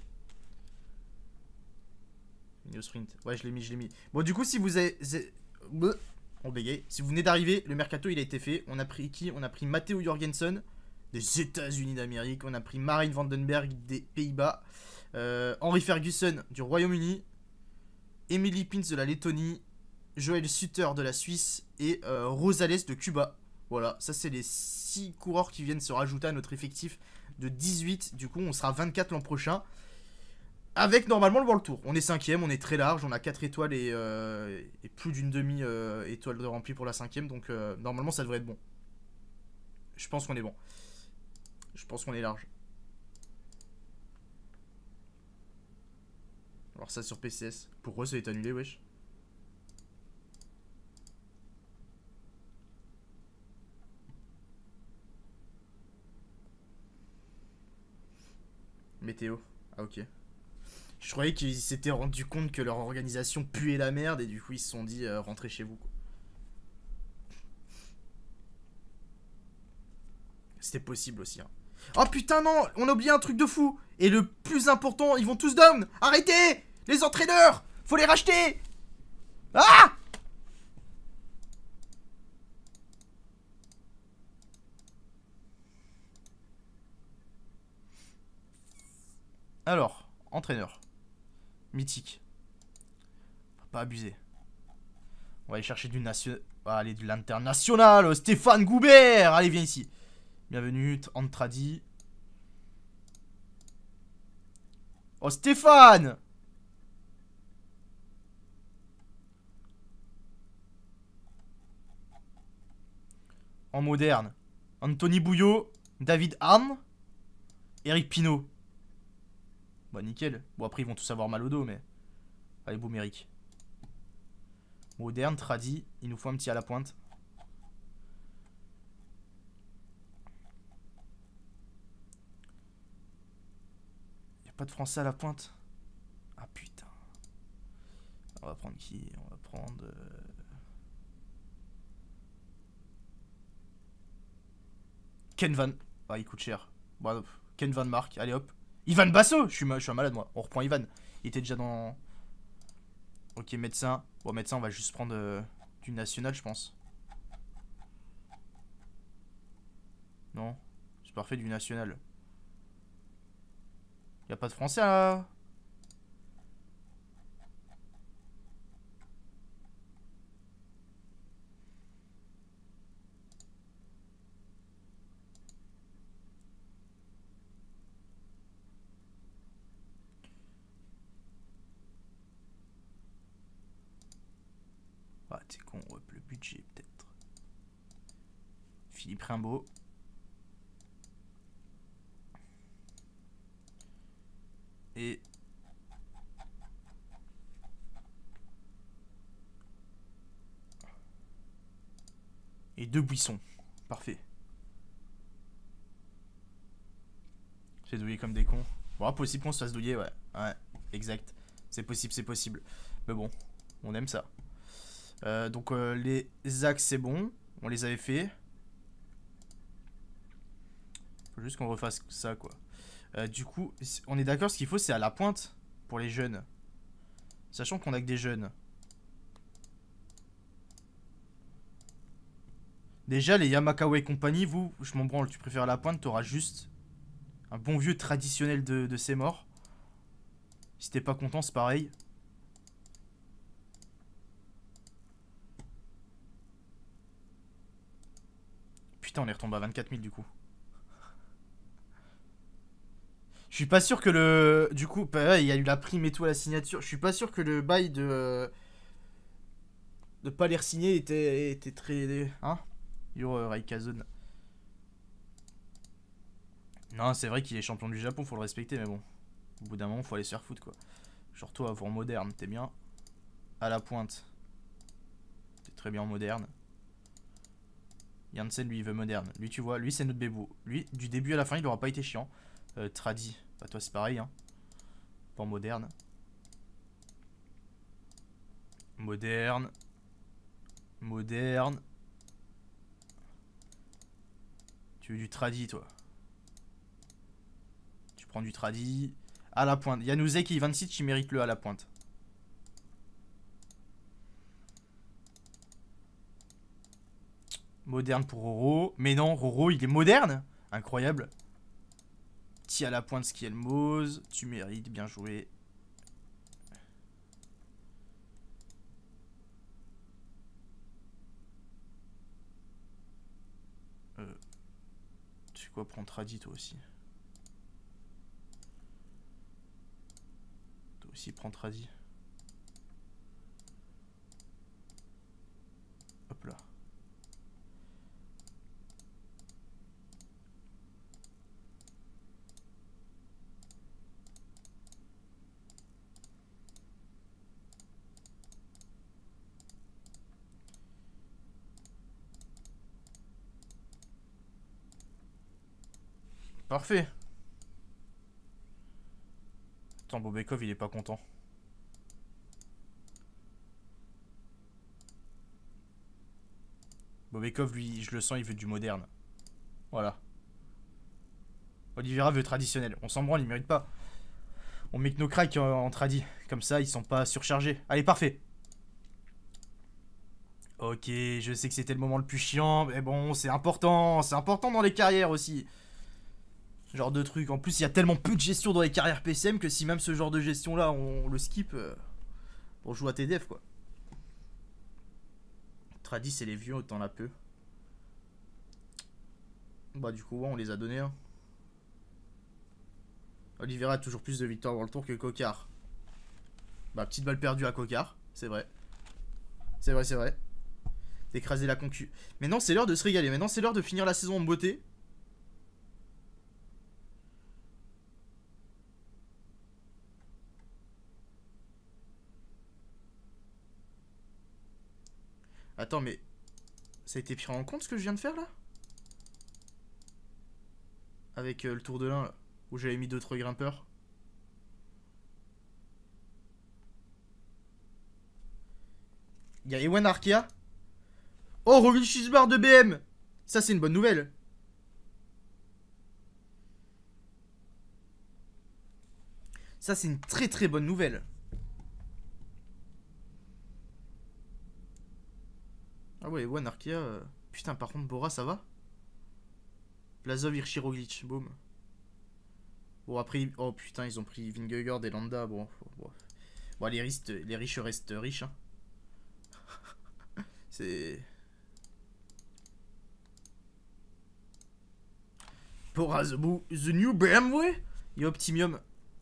New sprint. Ouais, je l'ai mis, je l'ai mis. Bon, du coup, si vous avez... On bégaye. Si vous venez d'arriver, le mercato, il a été fait. On a pris qui? On a pris Matteo Jorgensen des États-Unis d'Amérique. On a pris Marine Vandenberg des Pays-Bas. Euh, Henry Ferguson du Royaume-Uni. Emily Pins de la Lettonie. Joël Sutter de la Suisse. Et euh, Rosales de Cuba. Voilà, ça c'est les six coureurs qui viennent se rajouter à notre effectif de dix-huit. Du coup, on sera vingt-quatre l'an prochain. Avec normalement le World Tour. On est cinquième, on est très large, on a quatre étoiles et, euh, et plus d'une demi-étoile de rempli pour la cinquième. Donc euh, normalement ça devrait être bon. Je pense qu'on est bon. Je pense qu'on est large. Alors ça sur P C S. Pourquoi ça est annulé, wesh? Météo. Ah, ok. Je croyais qu'ils s'étaient rendu compte que leur organisation puait la merde et du coup ils se sont dit euh, rentrez chez vous quoi. C'était possible aussi. Hein. Oh putain non, on a oublié un truc de fou. Et le plus important, ils vont tous down. Arrêtez. Les entraîneurs, faut les racheter. Ah. Alors, entraîneur. Mythique. Faut pas abuser. On va aller chercher du national. Allez, de l'international. Stéphane Goubert. Allez, viens ici. Bienvenue, Antradi. Oh, Stéphane. En moderne. Anthony Bouillot. David Arne. Eric Pinault. Bah, nickel. Bon, après, ils vont tous avoir mal au dos, mais... Allez, boum, Eric. Moderne, tradi. Il nous faut un petit à la pointe. Y'a pas de français à la pointe. Ah, putain. On va prendre qui? On va prendre... Euh... Ken Van... Ah, il coûte cher. Bon, Ken Van Mark. Allez, hop. Ivan Basso. Je suis, je suis un malade, moi. On reprend Ivan. Il était déjà dans... Ok, médecin. Bon, médecin, on va juste prendre euh, du national, je pense. Non. C'est parfait, du national. Y'a pas de français là? Ah, t'es con, on up le budget peut-être. Philippe Rimbaud. Et... Et deux buissons. Parfait. C'est douillé comme des cons. Bon, possible qu'on se fasse douiller, ouais. Ouais, exact. C'est possible, c'est possible. Mais bon, on aime ça. Euh, donc euh, les axes, c'est bon. On les avait fait. Faut juste qu'on refasse ça, quoi. Euh, du coup, on est d'accord, ce qu'il faut, c'est à la pointe pour les jeunes. Sachant qu'on a que des jeunes. Déjà, les Yamakawa et compagnie, vous, je m'en branle, tu préfères à la pointe, t'auras juste un bon vieux traditionnel de, de ces morts. Si t'es pas content, c'est pareil. Putain, on est retombé à vingt-quatre mille du coup. Je suis pas sûr que le... Du coup, bah, il y a eu la prime et tout à la signature. Je suis pas sûr que le bail de... De pas les signer était, était très... Hein Yo, euh, Raikazon. Non, c'est vrai qu'il est champion du Japon, faut le respecter, mais bon. Au bout d'un moment, faut aller se faire foutre, quoi. Genre toi, avant moderne, t'es bien. À la pointe. T'es très bien en moderne. Janssen, lui, il veut moderne. Lui, tu vois, lui, c'est notre bébou. Lui, du début à la fin, il aura pas été chiant. Euh, tradi. Bah, toi, c'est pareil, hein. Pas en moderne. Moderne. Moderne. Tu veux du tradi, toi. Tu prends du tradi. À la pointe. Yanuzek et Ivancic, il mérite le à la pointe. Moderne pour Roro. Mais non, Roro, il est moderne. Incroyable. Petit à la pointe, Skielmose. Tu mérites, bien joué. Euh, tu sais quoi, prends tradi, toi aussi. Toi aussi, prends tradi. Hop là. Parfait. Pourtant, Bobekov, il est pas content. Bobekov, lui, je le sens, il veut du moderne. Voilà. Oliveira veut traditionnel. On s'en branle, il mérite pas. On met que nos cracks en, en tradi. Comme ça, ils sont pas surchargés. Allez, parfait. Ok, je sais que c'était le moment le plus chiant. Mais bon, c'est important. C'est important dans les carrières aussi. Genre de trucs. En plus, il y a tellement peu de gestion dans les carrières P C M que si même ce genre de gestion-là, on, on le skip, euh, on joue à T D F, quoi. Tradi, c'est les vieux, autant la peu. Bah, du coup, ouais, on les a donnés. Hein. Oliveira a toujours plus de victoires World Tour que Cocard. Bah, petite balle perdue à Cocard, c'est vrai. C'est vrai, c'est vrai. D'écraser la concu. Maintenant, c'est l'heure de se régaler. Maintenant, c'est l'heure de finir la saison en beauté. Attends, mais... Ça a été pris en compte ce que je viens de faire, là? Avec euh, le tour de l'un, où j'avais mis d'autres grimpeurs. Il y a Ewan Arkea. Oh, Roglic Chisbar de B M. Ça, c'est une bonne nouvelle. Ça, c'est une très très bonne nouvelle. Ah ouais, Ewan Arkea. Euh... Putain, par contre, Bora, ça va? Blazov, Hirschi, Roglic, boum. Bon, après, oh putain, ils ont pris Vingegaard et Landa. Bon, bon. Bon les, riches, les riches restent riches. Hein. C'est... Bora, the, the new B M W. Et Optimium.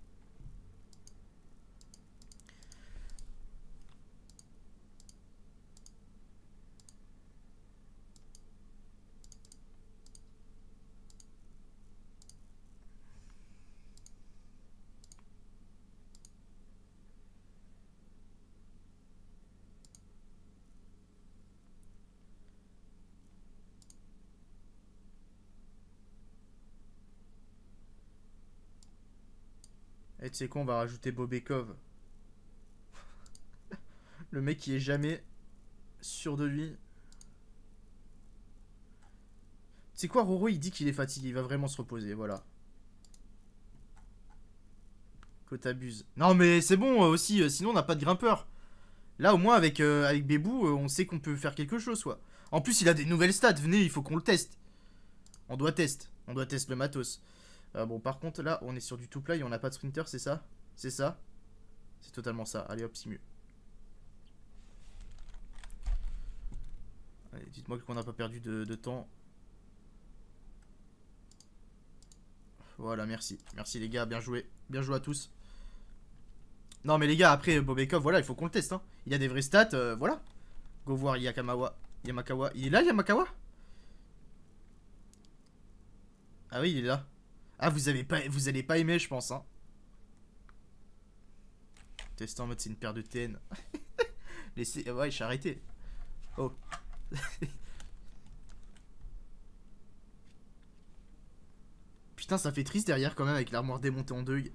Et tu sais quoi, on va rajouter Bobekov. Le mec qui est jamais sûr de lui. Tu sais quoi, Roro, il dit qu'il est fatigué. Il va vraiment se reposer, voilà. Que t'abuses. Non, mais c'est bon euh, aussi, euh, sinon on n'a pas de grimpeur. Là, au moins, avec, euh, avec Bébou, euh, on sait qu'on peut faire quelque chose, quoi. En plus, il a des nouvelles stats. Venez, il faut qu'on le teste. On doit tester. On doit tester le matos. Euh, bon, par contre, là, on est sur du tout plat et on n'a pas de sprinter, c'est ça? C'est ça? C'est totalement ça. Allez, hop, simu. Allez, dites-moi qu'on n'a pas perdu de, de temps. Voilà, merci. Merci, les gars. Bien joué. Bien joué à tous. Non, mais les gars, après, Bobekov, voilà, il faut qu'on le teste. Hein. Il y a des vraies stats, euh, voilà. Go voir Yakamawa. Yamakawa. Il est là, Yamakawa? Ah oui, il est là. Ah, vous avez pas, vous allez pas aimer, je pense. Hein. Test en mode, c'est une paire de T N. Laissez... Ouais, je suis arrêté. Oh. Putain, ça fait triste derrière quand même avec l'armoire démontée en deux.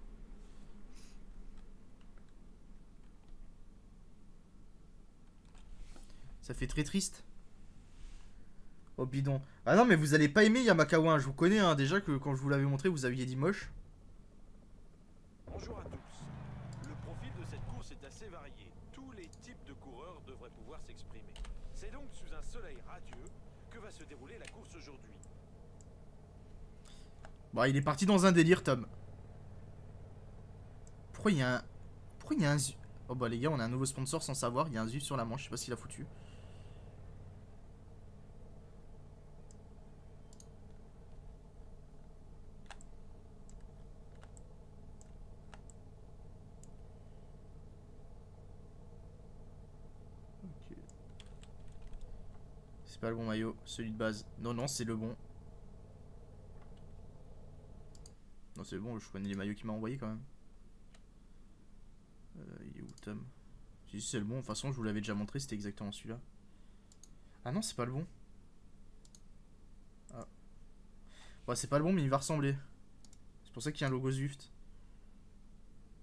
Ça fait très triste. Oh bidon. Ah non mais vous allez pas aimer Yamakawa, hein. Je vous connais hein. Déjà que quand je vous l'avais montré vous aviez dit moche. Bonjour à tous. Le profil de cette course est assez varié. Tous les types de coureurs devraient pouvoir s'exprimer. C'est donc sous un soleil radieux que va se dérouler la course aujourd'hui. Bon il est parti dans un délire Tom. Pourquoi il y a un... Pourquoi il y a un... Oh bah les gars on a un nouveau sponsor sans savoir. Il y a un Z U sur la manche, je sais pas s'il a foutu. C'est pas le bon maillot, celui de base. Non, non, c'est le bon. Non, c'est le bon, je connais les maillots qu'il m'a envoyé quand même. Euh, il est où, Tom? Si, c'est le bon. De toute façon, je vous l'avais déjà montré, c'était exactement celui-là. Ah non, c'est pas le bon. Ah. Ouais, c'est pas le bon, mais il va ressembler. C'est pour ça qu'il y a un logo Zwift.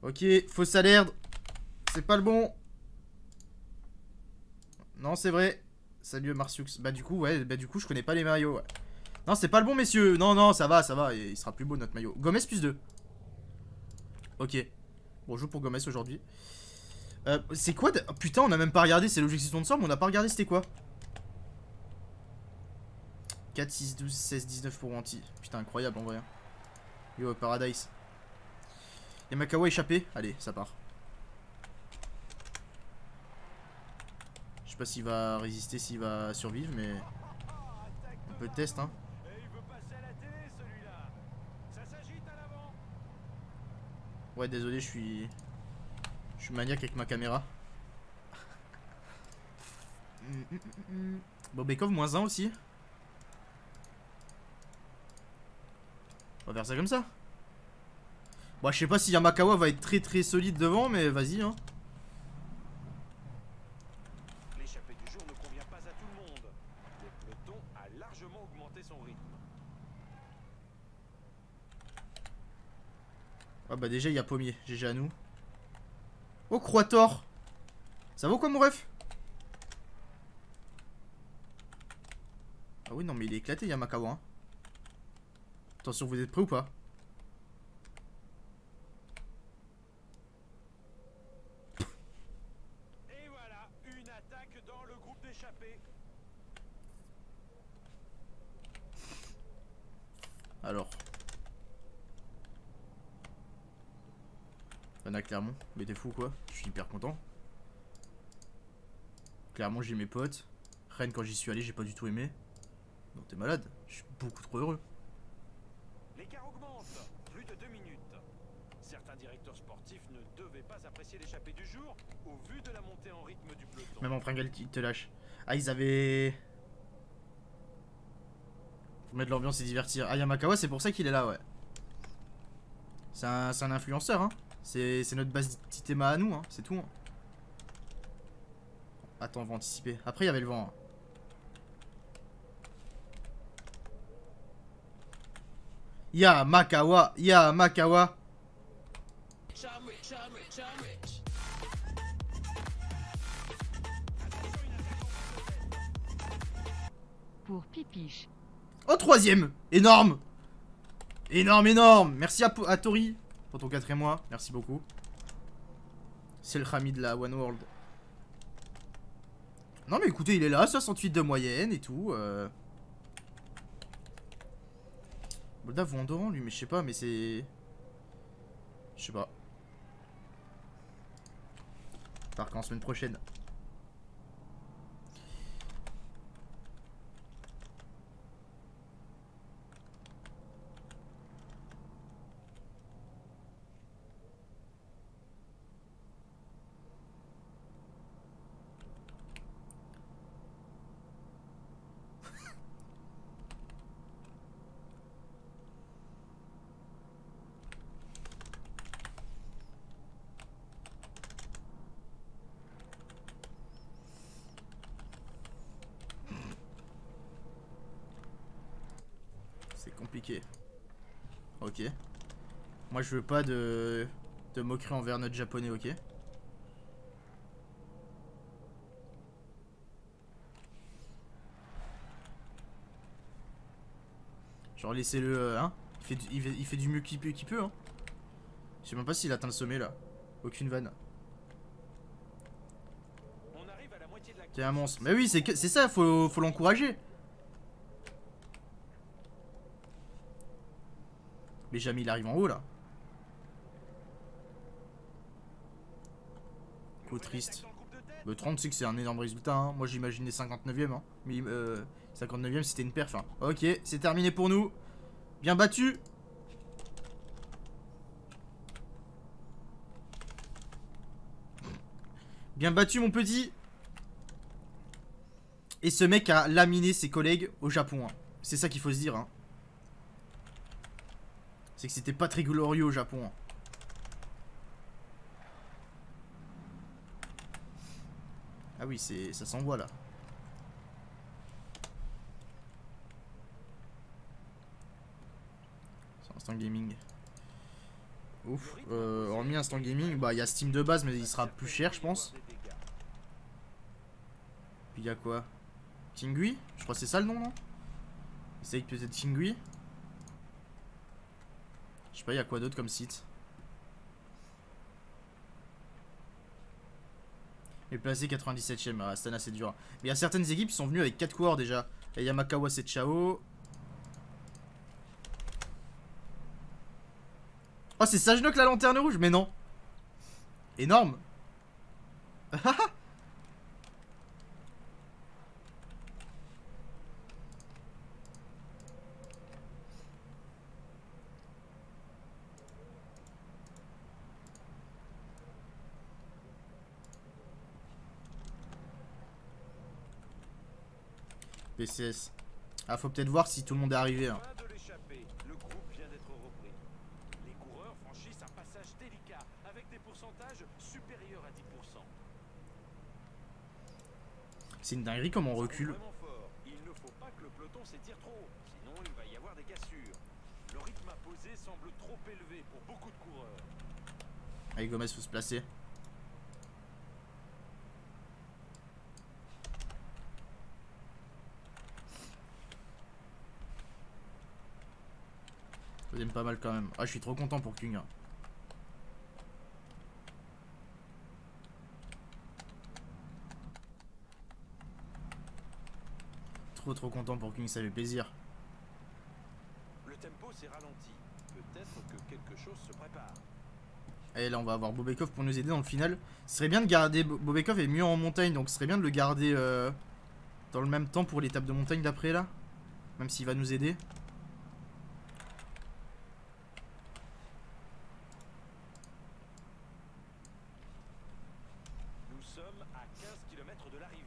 Ok, fausse alerte. C'est pas le bon. Non, c'est vrai. Salut Marciux. Bah du coup, ouais, bah du coup, je connais pas les maillots. Ouais. Non, c'est pas le bon, messieurs. Non, non, ça va, ça va. Il sera plus beau notre maillot. Gomez plus deux. Ok. Bon, je joue pour Gomez aujourd'hui. Euh, c'est quoi de... oh, putain, on a même pas regardé. C'est l'objectif sponsor, mais on a pas regardé c'était quoi. quatre, six, douze, seize, dix-neuf pour Anti. Putain, incroyable en vrai. Yo, Paradise. Yamakawa échappé. Allez, ça part. Je sais pas s'il va résister, s'il va survivre, mais on peut le test, hein. Ouais, désolé, je suis... Je suis maniaque avec ma caméra. Bon, Bekov, moins un aussi. On va faire ça comme ça. Bon, je sais pas si Yamakawa va être très très solide devant, mais vas-y, hein. L'échappée du jour ne convient pas à tout le monde. Le peloton a largement augmenté son rythme. Ah bah déjà, il y a Pommier. G G à nous. Oh, Croator. Ça va ou quoi, mon ref? Ah oui, non, mais il est éclaté, Yamakawa, hein. Attention, vous êtes prêts ou pas? Et voilà, une attaque dans le groupe d'échappés. Alors. Anna Clermont. Mais t'es fou quoi? Je suis hyper content. Clermont, j'ai mes potes. Rennes, quand j'y suis allé, j'ai pas du tout aimé. Non, t'es malade. Je suis beaucoup trop heureux. L'écart augmente. Plus de deux minutes. Certains directeurs sportifs ne devaient pas apprécier l'échappée du jour au vu de la montée en rythme du peloton. Même en fringues, il te lâche. Ah, ils avaient... Faut mettre l'ambiance et divertir. Ah, Yamakawa, c'est pour ça qu'il est là, ouais. C'est un, un influenceur, hein. C'est notre base d'Itema à nous, hein. C'est tout, hein. Attends, on va anticiper. Après, il y avait le vent, hein. Yamakawa, Yamakawa. Pour Pipiche. Oh, troisième. Énorme. Énorme, énorme. Merci à, à Tori pour ton quatrième mois. Merci beaucoup. C'est le Rami de la One World. Non mais écoutez, il est là, soixante-huit de moyenne et tout. Euh... Moldav ou Andorran lui, mais je sais pas, mais c'est... Je sais pas. Par qu'en semaine prochaine. Compliqué. Ok. Moi je veux pas de de moquerie envers notre japonais, ok. Genre laissez-le, hein. Il fait, du, il, fait, il fait du mieux qu'il peut, qu'il peut, hein. Je sais même pas s'il atteint le sommet là. Aucune vanne. On arrive à la moitié de la course. T'es un monstre. Mais oui, c'est ça, faut, faut l'encourager. Mais jamais il arrive en haut là. Coup triste. Le trente, c'est que c'est un énorme résultat, hein. Moi j'imaginais cinquante-neuvième, hein. Mais euh, cinquante-neuvième c'était une perf, hein. Ok, c'est terminé pour nous. Bien battu. Bien battu mon petit. Et ce mec a laminé ses collègues au Japon, hein. C'est ça qu'il faut se dire, hein. C'est que c'était pas très glorieux au Japon, hein. Ah oui, c'est ça s'envoie là. C'est Instant Gaming. Ouf. Euh, hormis Instant Gaming, bah il y a Steam de base, mais il sera plus cher, je pense. Puis il y a quoi? Tingui? Je crois que c'est ça le nom, non? Essaye peut-être Tingui. Je sais pas, il y a quoi d'autre comme site? Et placé quatre-vingt-dix-septième, ah, Astana c'est dur. Mais il y a certaines équipes qui sont venues avec quatre coureurs déjà. Et Yamakawa c'est Chao. Oh c'est Sajnok la lanterne rouge, mais non. Énorme. P C S. Ah faut peut-être voir si tout le monde est arrivé hein. Fin de l'échappée. Le groupe vient d'être repris. Les coureurs franchissent un passage délicat avec des pourcentages supérieurs à dix pour cent. C'est une dinguerie comme on recule. Vraiment fort. Il ne faut pas que le peloton s'étire trop, sinon il va y avoir des cassures. Le rythme imposé semble trop élevé pour beaucoup de coureurs. Allez Gomez faut se placer. J'aime pas mal quand même. Ah je suis trop content pour Kung. Hein. Trop trop content pour Kung, ça fait plaisir. Le tempo s'est ralenti. Peut-être que quelque chose se prépare. Et là on va avoir Bobekov pour nous aider dans le final. Ce serait bien de garder... Bobekov est mieux en montagne, donc ce serait bien de le garder euh, dans le même temps pour l'étape de montagne d'après là. Même s'il va nous aider. Nous sommes à quinze kilomètres de l'arrivée.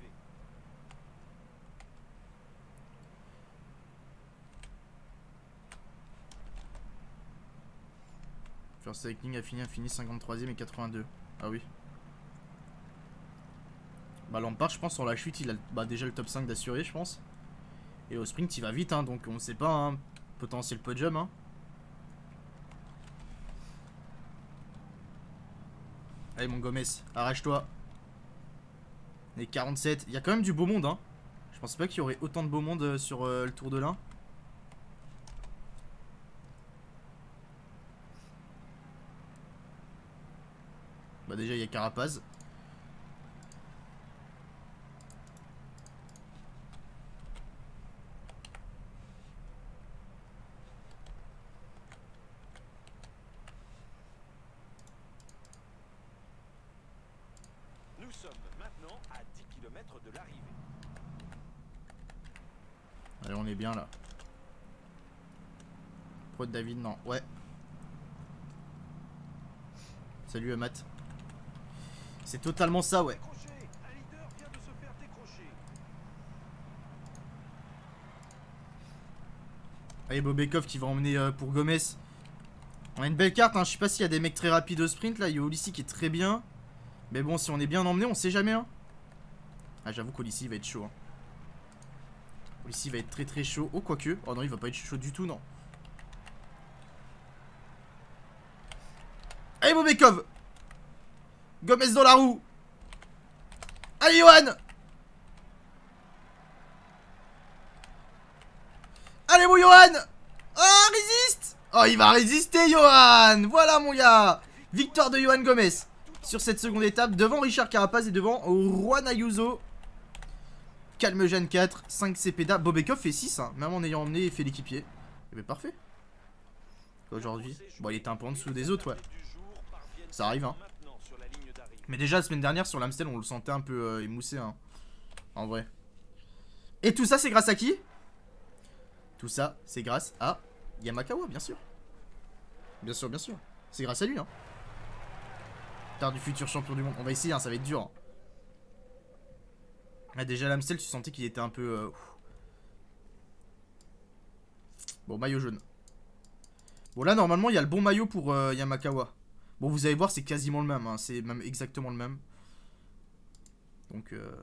First Cycling a fini, a fini cinquante-troisième et quatre-vingt-deux. Ah oui. Bah Lampard je pense sur la chute il a bah, déjà le top cinq d'assuré je pense. Et au sprint il va vite hein, donc on sait pas hein, potentiel podium hein. Allez mon Gomez, arrache-toi. Et quarante-sept, il y a quand même du beau monde hein. Je pensais pas qu'il y aurait autant de beau monde sur euh, le Tour de l'Ain. Bah déjà il y a Carapaz. Nous sommes maintenant à dix kilomètres de l'arrivée. Allez on est bien là. Pro de David non, ouais. Salut euh, Matt. C'est totalement ça ouais. Décroché. Un leader vient de se faire décrocher. Allez Bobekov qui va emmener euh, pour Gomez. On a une belle carte hein. Je sais pas s'il y a des mecs très rapides au sprint là. Il y a Ulissi qui est très bien. Mais bon si on est bien emmené on sait jamais hein. Ah j'avoue qu'Ulissi va être chaud hein. Ulissi va être très très chaud. Oh quoique. Oh non il va pas être chaud du tout non. Allez Bobekov. Gomez dans la roue. Allez Johan. Allez mon Johan. Oh résiste. Oh il va résister Johan. Voilà mon gars. Victoire de Johan Gomez sur cette seconde étape devant Richard Carapaz et devant Juan Ayuso. Calme Jeanne quatre, cinq Cepeda. Bobekov fait six hein, même en ayant emmené et fait l'équipier. Et bien parfait. Aujourd'hui, bon il était un peu en dessous des autres ouais. Ça arrive hein. Mais déjà la semaine dernière sur l'Amstel on le sentait un peu euh, émoussé hein. En vrai. Et tout ça c'est grâce à qui? Tout ça c'est grâce à Yamakawa bien sûr. Bien sûr bien sûr. C'est grâce à lui hein. Tard du futur champion du monde. On va essayer hein, ça va être dur hein. Ah, déjà l'Amstel tu sentais qu'il était un peu euh... Bon maillot jaune. Bon là normalement il y a le bon maillot pour euh, Yamakawa. Bon vous allez voir c'est quasiment le même hein. C'est même exactement le même. Donc euh...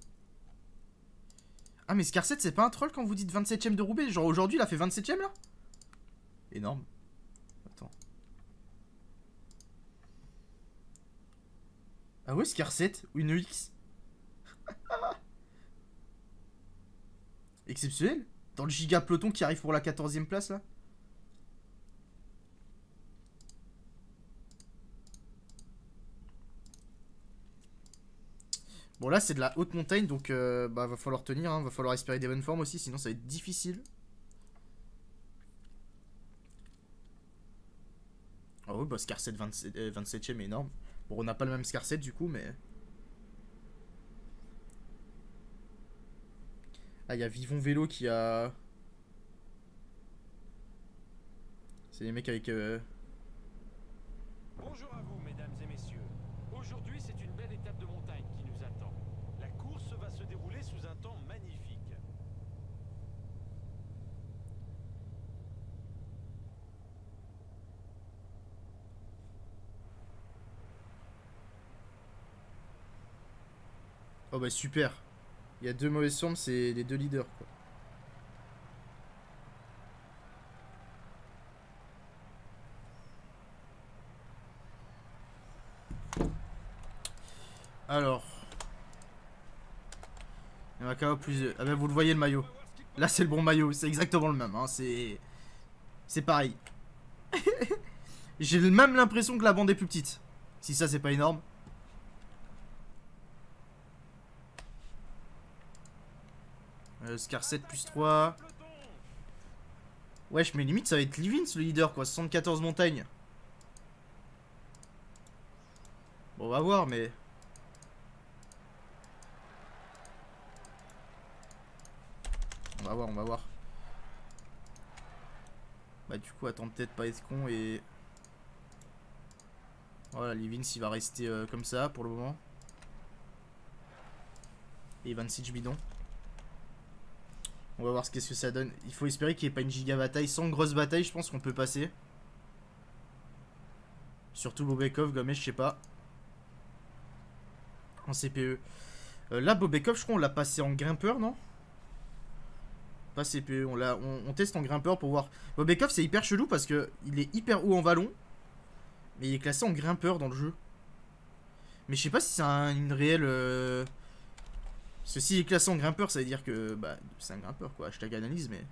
Ah mais Scarset c'est pas un troll quand vous dites vingt-septième de Roubaix? Genre aujourd'hui il a fait vingt-septième là? Énorme. Attends. Ah ouais, Scarset ou une X. Exceptionnel. Dans le giga peloton qui arrive pour la quatorzième place là. Bon là c'est de la haute montagne donc euh, bah va falloir tenir, hein, va falloir espérer des bonnes formes aussi sinon ça va être difficile. Ah oui bah Scarset vingt-sept, euh, vingt-septième est énorme. Bon on n'a pas le même Scarset du coup mais... Ah il y a Vivon Vélo qui a... C'est les mecs avec... Euh... Bonjour à vous, mesdames et messieurs. Aujourd'hui, c'est une belle étape de montagne qui nous attend. La course va se dérouler sous un temps magnifique. Oh bah super. Il y a deux mauvaises formes, c'est les deux leaders quoi. Alors. Il y en a qu'un plus... Ah ben vous le voyez le maillot. Là c'est le bon maillot, c'est exactement le même. Hein. C'est... C'est pareil. J'ai même l'impression que la bande est plus petite. Si ça c'est pas énorme. Euh, Scarset plus trois. Wesh mais limite ça va être Livins le leader quoi. soixante-quatorze montagnes. Bon on va voir mais... On va voir, on va voir. Bah du coup, attends peut-être pas être con et... Voilà, Livins il va rester euh, comme ça pour le moment. Et vingt-six bidon. On va voir ce qu'est-ce que ça donne. Il faut espérer qu'il n'y ait pas une giga bataille. Sans grosse bataille, je pense qu'on peut passer. Surtout Bobekov, Gomes, je sais pas. En C P E. Euh, là, Bobekov, je crois on l'a passé en grimpeur, non? Pas C P E, on, l'a, on, on teste en grimpeur pour voir. Bobekov c'est hyper chelou parce que il est hyper haut en vallon. Mais il est classé en grimpeur dans le jeu. Mais je sais pas si c'est un, une réelle... Euh... Ceci est classé en grimpeur, ça veut dire que... Bah, c'est un grimpeur quoi, hashtag analyse mais...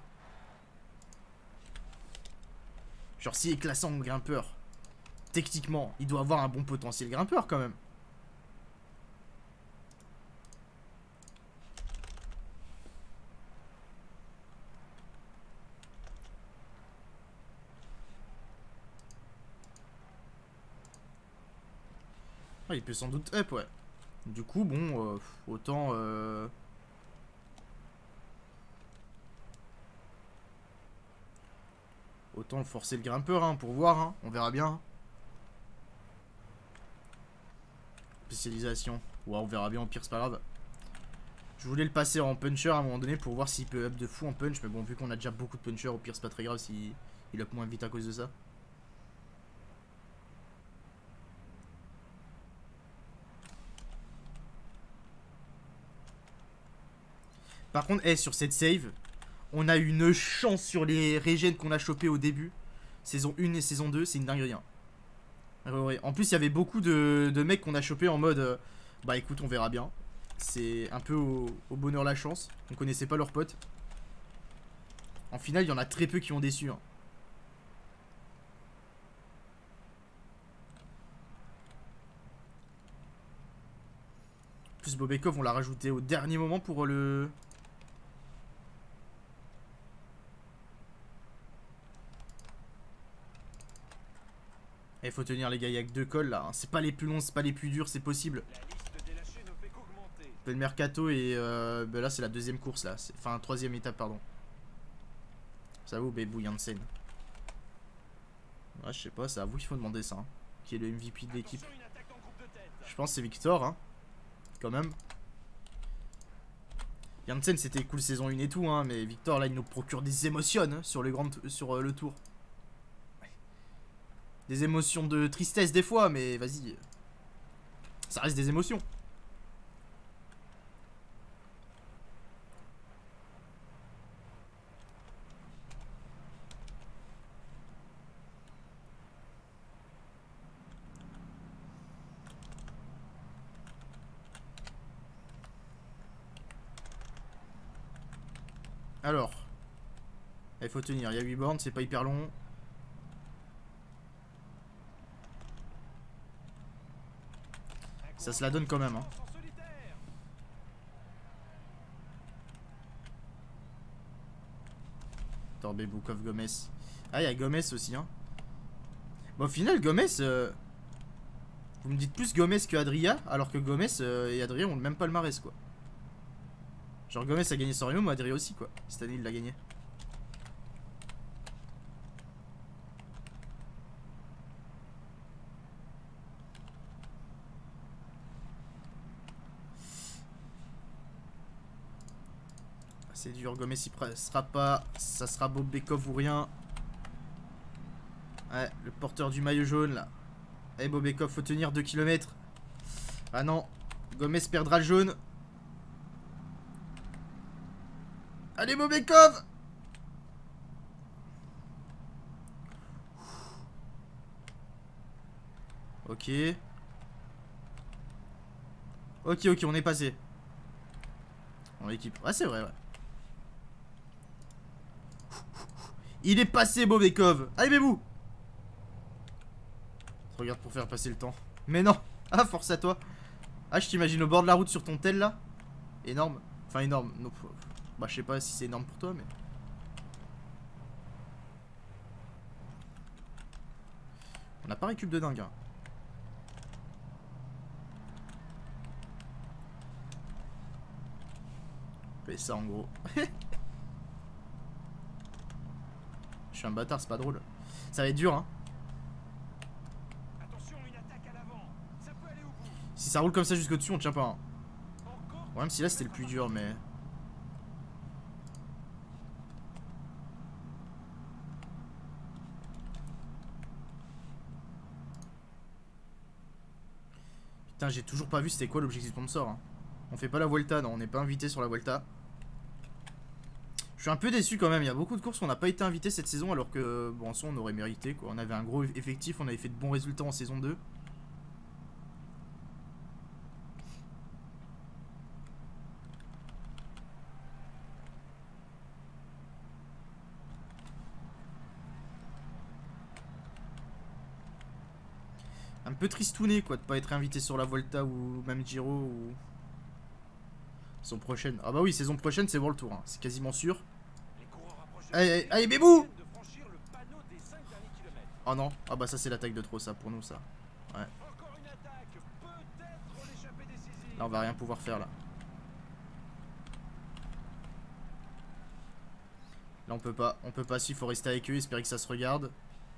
Genre s'il est classé en grimpeur, techniquement, il doit avoir un bon potentiel grimpeur quand même. Ah, il peut sans doute up, ouais. Du coup, bon, euh, autant... Euh... Autant forcer le grimpeur, hein, pour voir, hein. On verra bien. Spécialisation. Ouais, on verra bien, au pire, c'est pas grave. Je voulais le passer en puncher à un moment donné pour voir s'il peut up de fou en punch. Mais bon, vu qu'on a déjà beaucoup de punchers, au pire, c'est pas très grave s'il il up moins vite à cause de ça. Par contre, hey, sur cette save, on a une chance sur les régènes qu'on a chopé au début. Saison un et saison deux, c'est une dinguerie. Hein. En plus, il y avait beaucoup de, de mecs qu'on a chopé en mode... Euh, bah écoute, on verra bien. C'est un peu au, au bonheur la chance. On connaissait pas leurs potes. En final, il y en a très peu qui ont déçu. Hein. En plus, Bobekov, on l'a rajouté au dernier moment pour le... Il faut tenir les gars, il y a que deux cols là. Hein. C'est pas les plus longs, c'est pas les plus durs, c'est possible. Le mercato et euh, ben là c'est la deuxième course là. Enfin troisième étape pardon. Ça vous Bebou Janssen. Ouais je sais pas, c'est à vous qu'il faut demander ça. Hein. Qui est le M V P de l'équipe. Je pense que c'est Victor hein. Quand même. Janssen c'était cool saison un et tout hein. Mais Victor là il nous procure des émotions hein, sur, le grand, sur euh, le tour. Des émotions de tristesse des fois, mais vas-y. Ça reste des émotions. Alors. Il faut tenir. Il y a huit bornes, c'est pas hyper long. Ça se la donne quand même. Hein. Torbe, Boukov, Gomez. Ah, il y a Gomez aussi. Hein. Bon, au final, Gomez. Euh... Vous me dites plus Gomez que Adria, alors que Gomez euh, et Adria ont le même palmarès, quoi. Genre, Gomez a gagné San Remo, mais Adria aussi, quoi. Cette année, il l'a gagné. C'est dur, Gomez il sera pas. Ça sera Bobekov ou rien. Ouais, le porteur du maillot jaune là. Allez, Bobekov, faut tenir deux kilomètres. Ah non, Gomez perdra le jaune. Allez, Bobekov. Ok. Ok, ok, on est passé. En équipe. Ah, c'est vrai, ouais. Il est passé, Bobekov. Allez, Bébou. Regarde pour faire passer le temps. Mais non. Ah, force à toi. Ah, je t'imagine au bord de la route sur ton tel là. Énorme. Enfin, énorme. Non, bah, je sais pas si c'est énorme pour toi, mais. On n'a pas récup de dingue. Hein. Fais ça en gros. Je suis un bâtard, c'est pas drôle. Ça va être dur, hein. Attention, une attaque à l'avant. Ça peut aller au bout. Si ça roule comme ça jusqu'au dessus, on tient pas. Hein. Ouais, même si là c'était le plus dur, mais. Putain, j'ai toujours pas vu c'était quoi l'objectif sponsor. Hein. On fait pas la Vuelta, non, on n'est pas invité sur la Vuelta. Je suis un peu déçu quand même, il y a beaucoup de courses où on n'a pas été invité cette saison alors que, bon, en soi on aurait mérité quoi. On avait un gros effectif, on avait fait de bons résultats en saison deux. Un peu tristouné quoi de pas être invité sur la Volta ou même Giro ou... Saison prochaine. Ah bah oui, saison prochaine c'est World Tour, hein. C'est quasiment sûr. Allez, allez, allez, Bébou. Oh non, ah bah ça c'est l'attaque de trop ça pour nous ça. Ouais. Là on va rien pouvoir faire là. Là on peut pas, on peut pas, s'il faut rester avec eux, espérer que ça se regarde.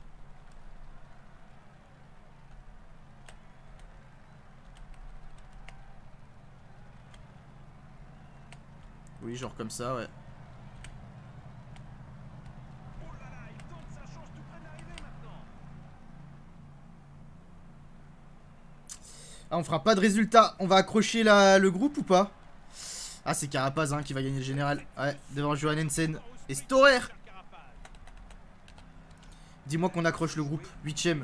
Oui, genre comme ça, ouais. Ah, on fera pas de résultat. On va accrocher la, le groupe ou pas? Ah, c'est Carapaz hein, qui va gagner le général. Ouais, devant Johan Hansen et Storer. Dis-moi qu'on accroche le groupe. Huitième.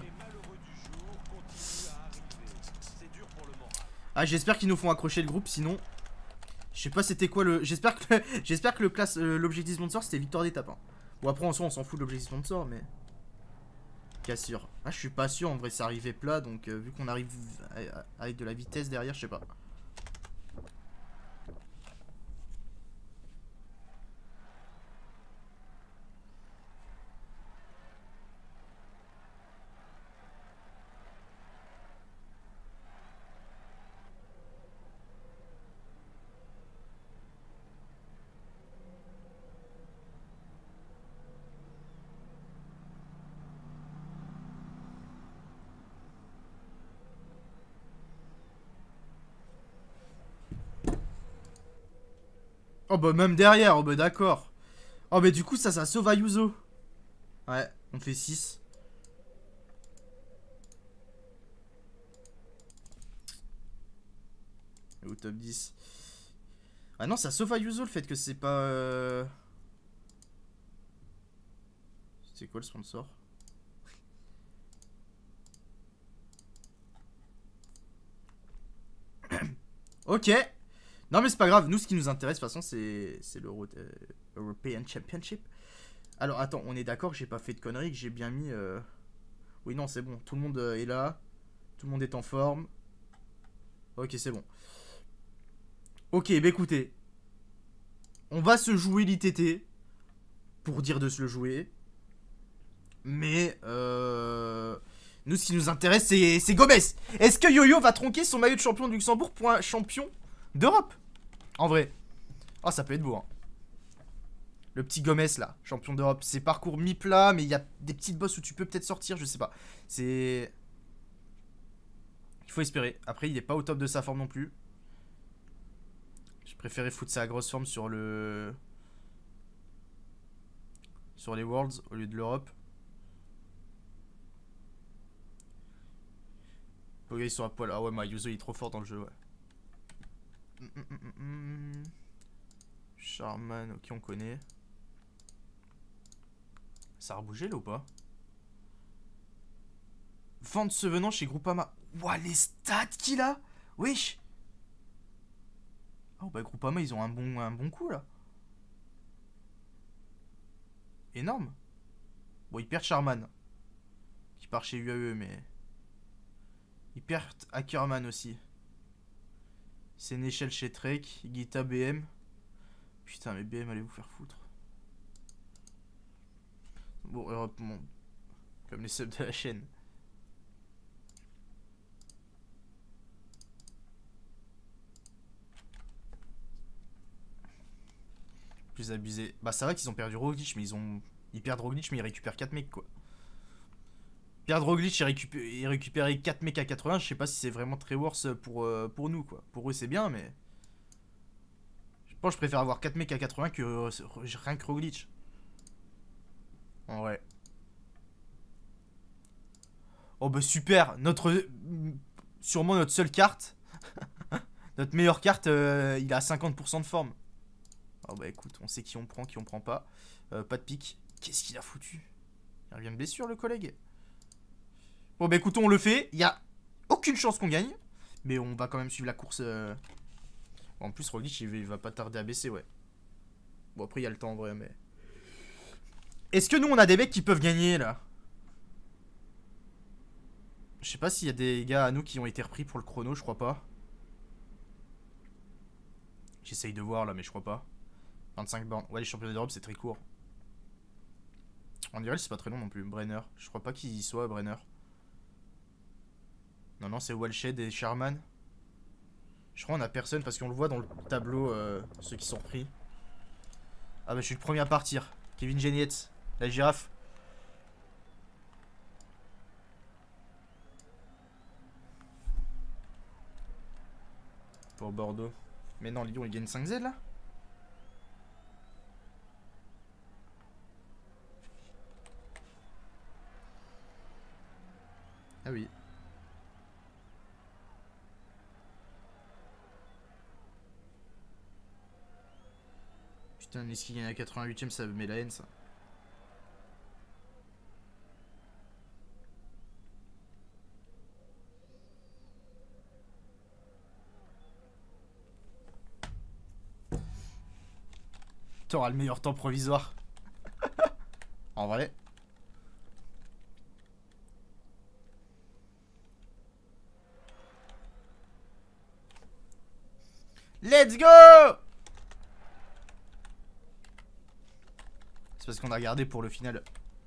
Ah, j'espère qu'ils nous font accrocher le groupe, sinon... Je sais pas c'était quoi le... J'espère que j'espère que le classe euh, l'objectif sponsor c'était victoire d'étape. Hein. Bon après en soi on s'en fout de l'objectif sponsor mais... Cassure. Ah je suis pas sûr, en vrai ça arrivait plat donc euh, vu qu'on arrive avec de la vitesse derrière, je sais pas. Oh bah même derrière, oh bah d'accord. Oh bah du coup ça ça sauve Ayuso. Ouais, on fait six. Au top dix. Ah non ça sauve Ayuso le fait que c'est pas... Euh... C'est quoi le sponsor? Ok. Non mais c'est pas grave, nous ce qui nous intéresse de toute façon c'est c'est l'Euro euh, European Championship. Alors attends, on est d'accord que j'ai pas fait de conneries, que j'ai bien mis... Euh... Oui non c'est bon, tout le monde euh, est là, tout le monde est en forme. Ok c'est bon. Ok bah écoutez, on va se jouer l'I T T, pour dire de se le jouer. Mais euh... nous ce qui nous intéresse c'est Gomez. Est-ce que Yo-Yo va tronquer son maillot de champion de Luxembourg pour un champion d'Europe? En vrai. Oh, ça peut être beau, hein. Le petit Gomez, là, champion d'Europe. C'est parcours mi-plat, mais il y a des petites bosses où tu peux peut-être sortir, je sais pas. C'est... Il faut espérer. Après, il est pas au top de sa forme non plus. Je préférais foutre sa grosse forme sur le... Sur les Worlds, au lieu de l'Europe. Ok, ils sont à poil. Ah ouais, Mayuso, il est trop fort dans le jeu, ouais. Mm, mm, mm, mm. Charman, ok on connaît. Ça a rebougé là ou pas? Vente se venant chez Groupama. Ouah les stats qu'il a. Wesh. Oh bah Groupama ils ont un bon, un bon coup là. Énorme. Bon ils perdent Charman, qui part chez U A E mais... Ils perdent Ackerman aussi. Sénéchal chez Trek, Guita B M. Putain, mais B M, allez vous faire foutre. Bon, Europe, bon. Comme les subs de la chaîne. Plus abusé. Bah, ça va qu'ils ont perdu Roglic, mais ils ont. Ils perdent Roglic, mais ils récupèrent quatre mecs, quoi. Perdre Roglic et récupérer, et récupérer quatre mecs à quatre-vingts, je sais pas si c'est vraiment très worse pour, euh, pour nous, quoi. Pour eux, c'est bien, mais. Je pense que je préfère avoir quatre mecs à quatre-vingts que euh, rien que Roglic. En vrai. Oh bah super. Notre... Sûrement notre seule carte. Notre meilleure carte, euh, il a cinquante pour cent de forme. Oh bah écoute, on sait qui on prend, qui on prend pas. Euh, pas de pique. Qu'est-ce qu'il a foutu? Il revient de blessure, le collègue. Bon bah écoute, on le fait. Il y a aucune chance qu'on gagne. Mais on va quand même suivre la course. Euh... En plus, Roglic, il va pas tarder à baisser, ouais. Bon, après, il y a le temps en vrai, mais... Est-ce que nous, on a des mecs qui peuvent gagner, là? Je sais pas s'il y a des gars à nous qui ont été repris pour le chrono, je crois pas. J'essaye de voir, là, mais je crois pas. vingt-cinq bornes. Ouais, les championnats d'Europe, c'est très court. On dirait que c'est pas très long non plus. Brenner. Je crois pas qu'il y soit, Brenner. Non, non, c'est Walshed et Sherman. Je crois qu'on a personne parce qu'on le voit dans le tableau, euh, ceux qui sont repris. Ah bah je suis le premier à partir. Kevin Genietz, la girafe. Pour Bordeaux. Mais non, Lyon il gagne cinq Z là. Ah oui. Putain, Niski gagne à quatre-vingt-huitième, ça me met la haine ça. T'auras le meilleur temps provisoire. En vrai. Let's go! C'est parce qu'on a regardé pour le final.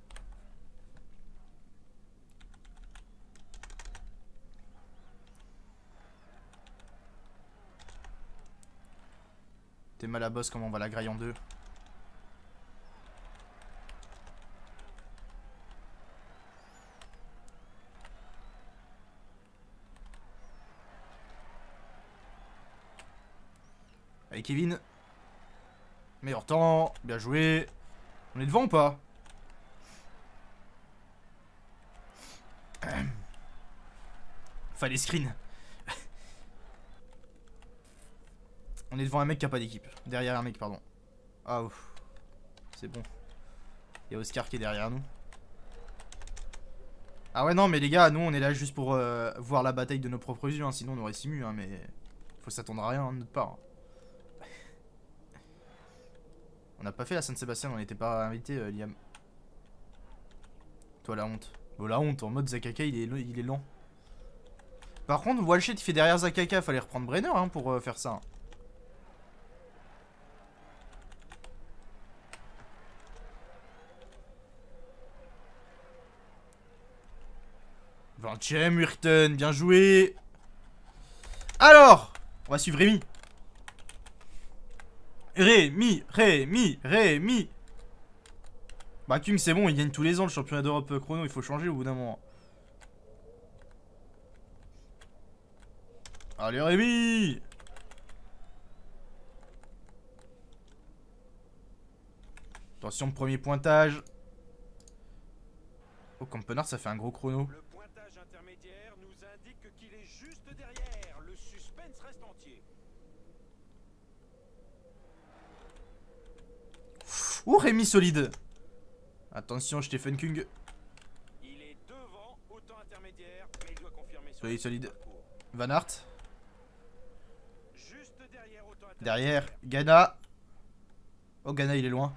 T'es mal à boss, comment on va la grailler en deux? Allez Kevin. Meilleur temps, bien joué. On est devant ou pas? Fallait screen. On est devant un mec qui a pas d'équipe. Derrière un mec, pardon. Ah ouf. C'est bon. Il y a Oscar qui est derrière nous. Ah ouais non mais les gars, nous on est là juste pour euh, voir la bataille de nos propres yeux, hein. Sinon on aurait simu, hein, mais faut s'attendre à rien hein, de notre part. On n'a pas fait la Saint-Sébastien, on n'était pas invité, euh, Liam. Toi, la honte. Bon, la honte, en mode Zakaka, il est, il est lent. Par contre, Walshet, il fait derrière Zakaka, fallait reprendre Brenner hein, pour euh, faire ça. vingtième, Wirten, bien joué. Alors, on va suivre Rémi. Rémi, Rémi, Rémi. Bah, Kung, c'est bon, il gagne tous les ans le championnat d'Europe chrono, il faut changer au bout d'un moment. Allez, Rémi. Attention, premier pointage. Oh, Campenard, ça fait un gros chrono. Le pointage intermédiaire nous indique qu'il est juste derrière. Le suspense reste entier. Ouh, Rémi solide. Attention, Stephen Kung. Il est devant au temps intermédiaire, mais il doit confirmer sur Solide, le solide. parcours. Van Aert. Juste derrière au temps intermédiaire. Derrière, Ghana. Oh, Ghana, il est loin.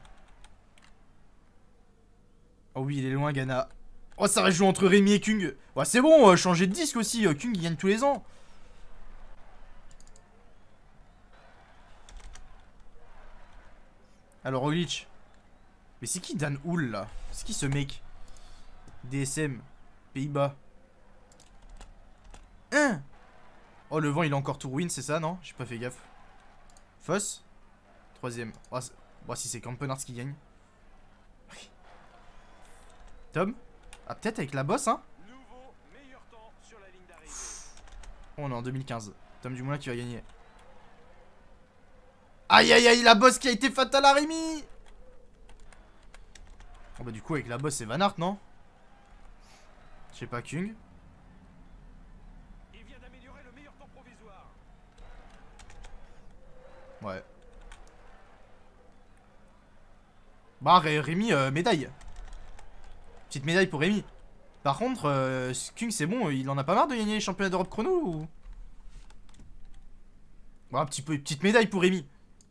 Oh oui, il est loin, Ghana. Oh, ça joue entre Rémi et Kung. Ouais, c'est bon, euh, changer de disque aussi. Euh, Kung, il gagne tous les ans. Alors, Roglic. Mais c'est qui Dan Hull, là? C'est qui ce mec? D S M. Pays-Bas. Hein? Oh, le vent, il a encore tout ruin, c'est ça, non? J'ai pas fait gaffe. Foss. Troisième. Oh, oh, si c'est Campenard qui gagne. Tom. Ah, peut-être avec la bosse, hein? Nouveau meilleur temps sur la ligne d'arrivée. On est en deux mille quinze. Tom Dumoulin qui va gagner. Aïe aïe aïe, la bosse qui a été fatale à Rémi. Oh bah du coup avec la bosse c'est Van Aert, non? Je sais pas, Kung. Il vient d'améliorer le meilleur temps provisoire. Ouais. Bah Ré Rémi, euh, médaille. Petite médaille pour Rémi. Par contre, euh, Kung c'est bon, il en a pas marre de gagner les championnats d'Europe chrono ou... Bon, un petit peu, petite médaille pour Rémi.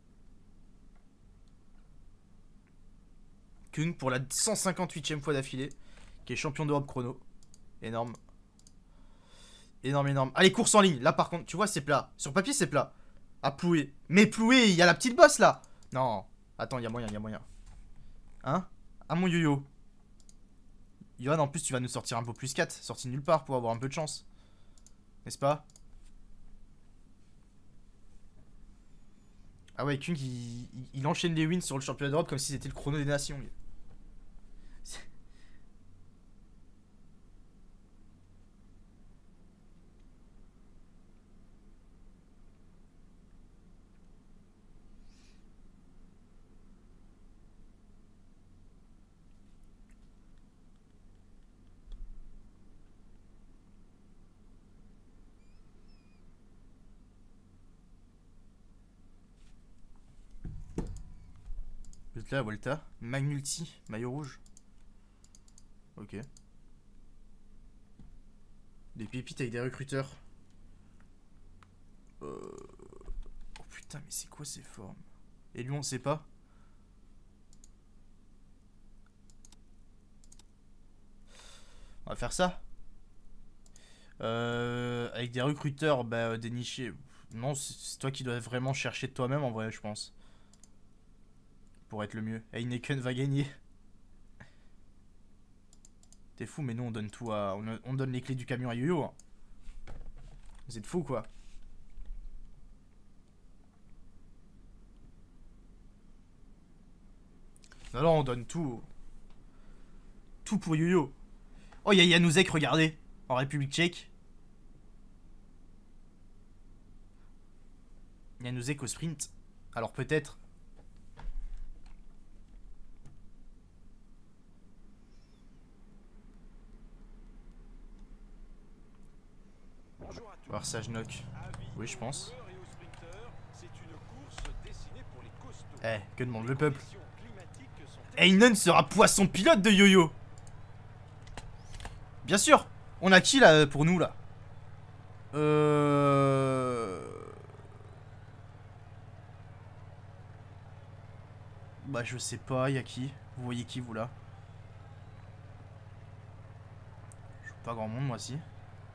Kung pour la cent cinquante-huitième fois d'affilée, qui est champion d'Europe chrono. Énorme. Énorme, énorme. Allez, course en ligne. Là, par contre, tu vois, c'est plat. Sur papier, c'est plat. À Ploué. Mais Ploué, il y a la petite bosse, là. Non. Attends, il y a moyen, il y a moyen. Hein? Ah, mon yo-yo. Johan, en plus, tu vas nous sortir un beau plus quatre. Sorti de nulle part pour avoir un peu de chance. N'est-ce pas? Ah ouais, Kung, il, il, il enchaîne les wins sur le championnat d'Europe comme si c'était le chrono des nations. Vous êtes là, Volta. Magnulti, maillot rouge. Ok. Des pépites avec des recruteurs. Euh... Oh putain, mais c'est quoi ces formes? Et lui, on sait pas. On va faire ça. Euh... Avec des recruteurs, bah, euh, dénichés. Non, c'est toi qui dois vraiment chercher de toi-même en vrai, je pense. Pour être le mieux. Heineken va gagner. T'es fou, mais nous on donne tout à. On, on donne les clés du camion à Yo-Yo. Hein. Vous êtes fous quoi. Non, non, on donne tout. Tout pour Yo-Yo. Oh, il y a Januzek, regardez. En République tchèque. Januzek au sprint. Alors peut-être. Voir Sage Knock. Oui, je pense. Eh, que demande le peuple? Heinen sera poisson pilote de Yo-Yo. Bien sûr. On a qui là pour nous là? Euh... Bah je sais pas, y'a qui? Vous voyez qui vous là? Je vois pas grand monde moi si.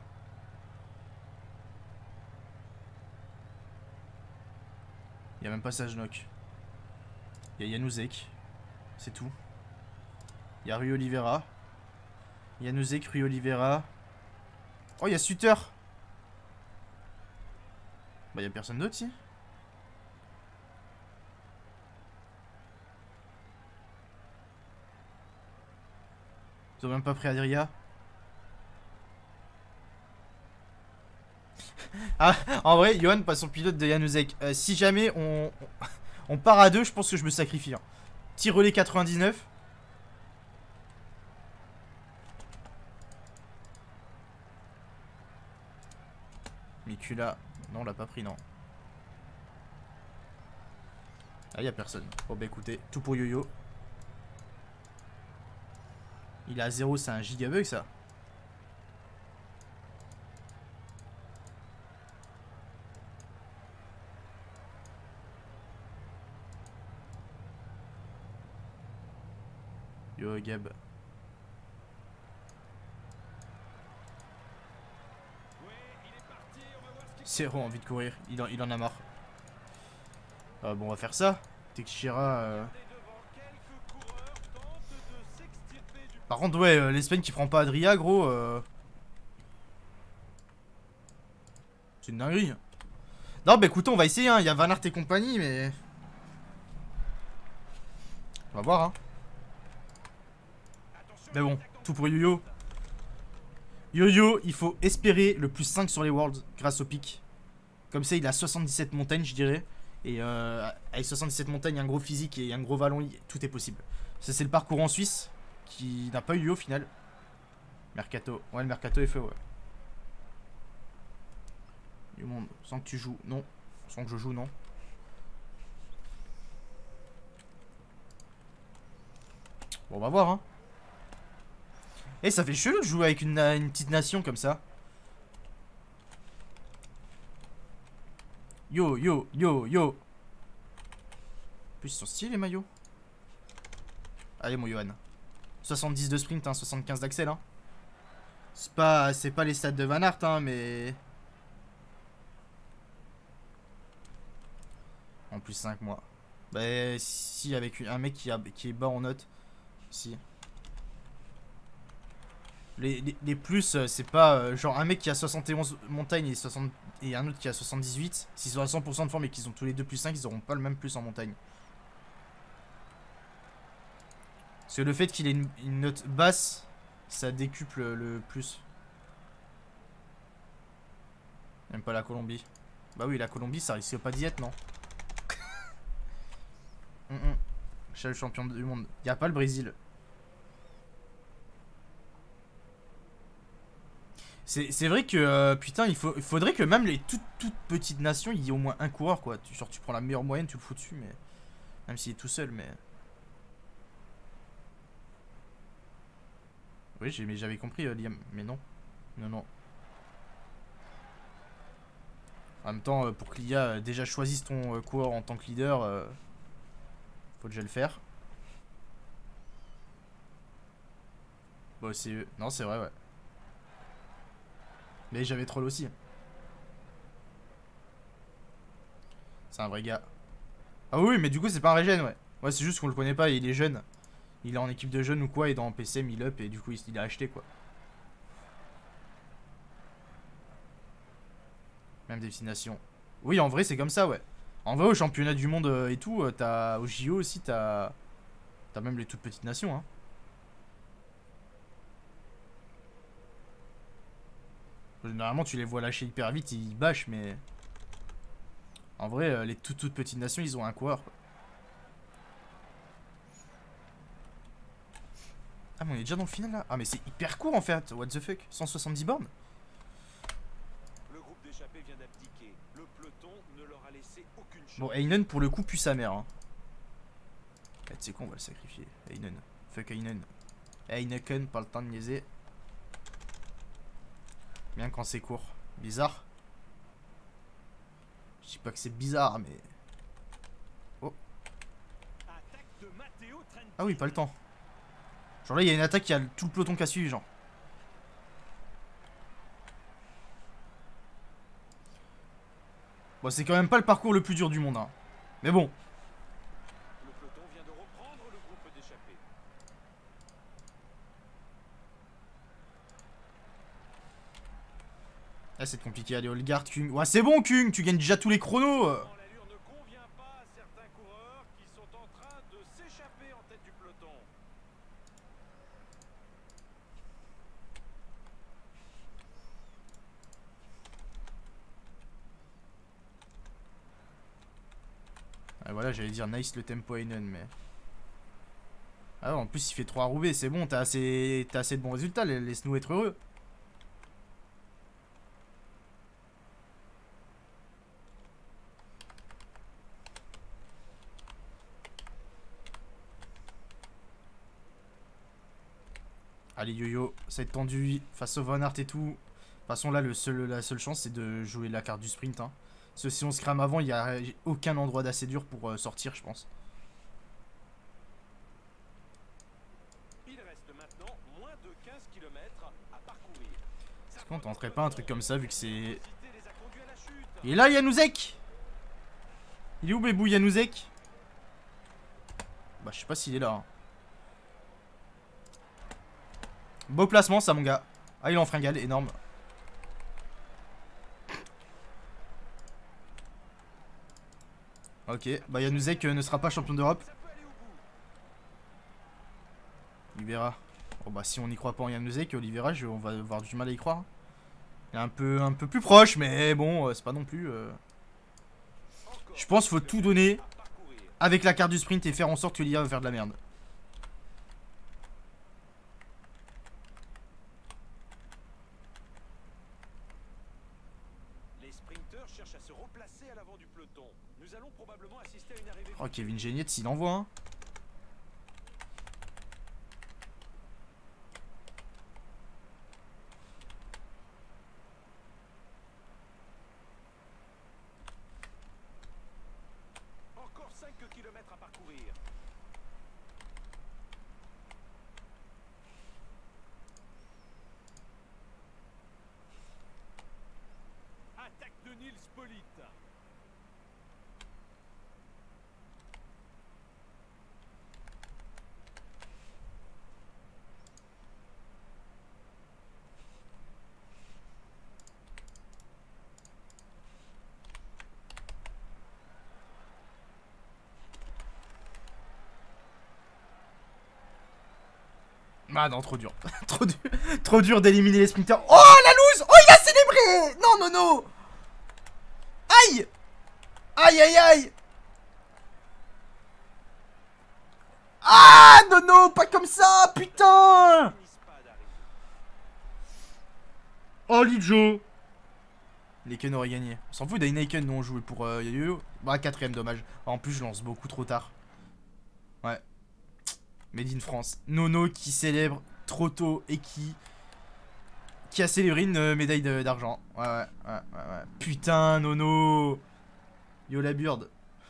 Y'a même pas Sajnok. Y'a Januzek. C'est tout. Y'a Rui Oliveira. Januzek, Rui Oliveira. Oh y'a Sutter. Bah y'a personne d'autre si. Ils ont même pas pris Adria. Ah, en vrai, Johan passe son pilote de Januzek. Euh, si jamais on, on part à deux, je pense que je me sacrifie. Hein. Petit relais quatre-vingt-dix-neuf. Mikula. Non, on l'a pas pris, non. Ah, y'a personne. Bon, bah écoutez, tout pour Yo-Yo. Il est à zéro, c'est un gigabug ça. Yo Gab. Zéro envie de courir, il en, il en a marre. Euh, bon, on va faire ça. Teixeira. Euh... Par contre, ouais, euh, l'Espagne qui prend pas Adria, gros. Euh... C'est une dinguerie. Non, bah écoutez, on va essayer. Hein. Il y a Van Aert et compagnie, mais. On va voir, hein. Mais bon, tout pour Yo-Yo. Yo-Yo, il faut espérer le plus cinq sur les Worlds grâce au pic. Comme ça, il a soixante-dix-sept montagnes, je dirais. Et euh, avec soixante-dix-sept montagnes, un gros physique et un gros vallon, tout est possible. Ça, c'est le parcours en Suisse qui n'a pas eu lieu au final. Mercato. Ouais, le Mercato est fait, ouais. Du monde, sans que tu joues, non. Sans que je joue, non. Bon, on va voir, hein. Eh, ça fait chelou de jouer avec une, une petite nation comme ça. Yo, yo, yo, yo. En plus, ils sont stylés les maillots. Allez, mon Johan. soixante-dix de sprint, hein, soixante-quinze d'accel. Hein. C'est pas, c'est pas les stats de Van Aert, hein, mais. En plus cinq mois. Bah, si, avec un mec qui, a, qui est bas en note. Si. Les, les, les plus, euh, c'est pas euh, genre un mec qui a soixante et onze montagnes et, soixante, et un autre qui a soixante-dix-huit. S'ils sont à cent pour cent de forme et qu'ils ont tous les deux plus cinq, ils auront pas le même plus en montagne. Parce que le fait qu'il ait une, une note basse, ça décuple le plus. Même pas la Colombie. Bah oui, la Colombie, ça risque pas d'y être, non? mm -mm. Je suis le champion du monde. Y a pas le Brésil. C'est vrai que, euh, putain, il, faut, il faudrait que même les toutes, toutes petites nations, il y ait au moins un coureur, quoi. Tu, genre, tu prends la meilleure moyenne, tu le fous dessus, mais... Même s'il est tout seul, mais... Oui, j'avais compris, euh, Liam, mais non. Non, non. En même temps, euh, pour que l'I A euh, déjà choisisse ton euh, coureur en tant que leader, euh, faut déjà le faire. Bon, c'est... Non, c'est vrai, ouais. Mais j'avais troll aussi. C'est un vrai gars. Ah oui, mais du coup, c'est pas un régène, ouais. Ouais, c'est juste qu'on le connaît pas, il est jeune. Il est en équipe de jeunes ou quoi, et dans P C M, il up, et du coup, il, il a acheté, quoi. Même destination. Oui, en vrai, c'est comme ça, ouais. En vrai, au championnat du monde euh, et tout, euh, t'as... Au J O aussi, t'as... T'as même les toutes petites nations, hein. Normalement, tu les vois lâcher hyper vite, ils bâchent, mais... En vrai, euh, les toutes, toutes petites nations, ils ont un coureur, quoi. Ah, mais on est déjà dans le final, là. Ah, mais c'est hyper court, en fait. What the fuck, cent soixante-dix bornes. Le groupe d'échappés vient d'abdiquer. Le peloton ne leur a laissé aucune chance. Bon, Heinen, pour le coup, pue sa mère, hein. Ah, tu sais quoi, on va le sacrifier. Heinen. Fuck Heinen. Heineken, pas le temps de niaiser. Bien quand c'est court. Bizarre. Je dis pas que c'est bizarre, mais... Oh. Ah oui, pas le temps. Genre là, il y a une attaque qui a tout le peloton qui a suivi, genre. Bon, c'est quand même pas le parcours le plus dur du monde, hein. Mais bon. Le peloton vient de reprendre le groupe d'échappés. Ah, c'est compliqué. Allez, Olgard, Kung. Ouais, c'est bon, Kung. Tu gagnes déjà tous les chronos. L'allure ne convient pas à certains coureurs qui sont en train de s'échapper en tête du peloton. Ah, voilà, j'allais dire nice le tempo Einen, mais. Ah, en plus, il fait trois Roubaix. C'est bon, t'as assez... T'as assez de bons résultats. Laisse-nous être heureux. Allez yo-yo, ça va être tendu face au Van Aert et tout. De toute façon là le seul, la seule chance c'est de jouer la carte du sprint. Hein. Parce que si on se crame avant, il n'y a aucun endroit d'assez dur pour euh, sortir je pense. Il reste maintenant moins de quinze kilomètres à parcourir. Est-ce qu'on tenterait pas un truc comme ça vu que c'est... Les a conduits à la chute. Il est là Januzek. Il est où Bébou Januzek? Bah je sais pas s'il est là. Hein. Beau placement ça mon gars. Ah il est en fringale, énorme. Ok, bah Januzek euh, ne sera pas champion d'Europe. Oliveira. Bon bah si on n'y croit pas en Januzek, Oliveira je, on va avoir du mal à y croire. Il est un peu, un peu plus proche mais bon euh, c'est pas non plus... Euh... Je pense qu'il faut tout donner avec la carte du sprint et faire en sorte que l'I A va faire de la merde. À se replacer à l'avant du peloton. Nous allons probablement assister à une arrivée. Oh Kevin Geniet s'il envoie hein. Encore cinq kilomètres à parcourir. Attaque de Nils Polite. Ah non, trop dur. trop dur, trop dur d'éliminer les sprinters. Oh la loose. Oh il a célébré. Non non non. Aïe. Aïe aïe aïe. Ah non non, pas comme ça, putain. Oh Lidjo. Leiken aurait gagné. On s'en fout d'Heineken, nous on jouait pour euh, Yo-Yo. Bah quatrième, dommage. En plus je lance beaucoup trop tard. Ouais. Made in France. Nono qui célèbre trop tôt et qui... Qui a célébré une euh, médaille d'argent. Ouais, ouais, ouais, ouais, ouais. Putain, Nono. Yo la bird.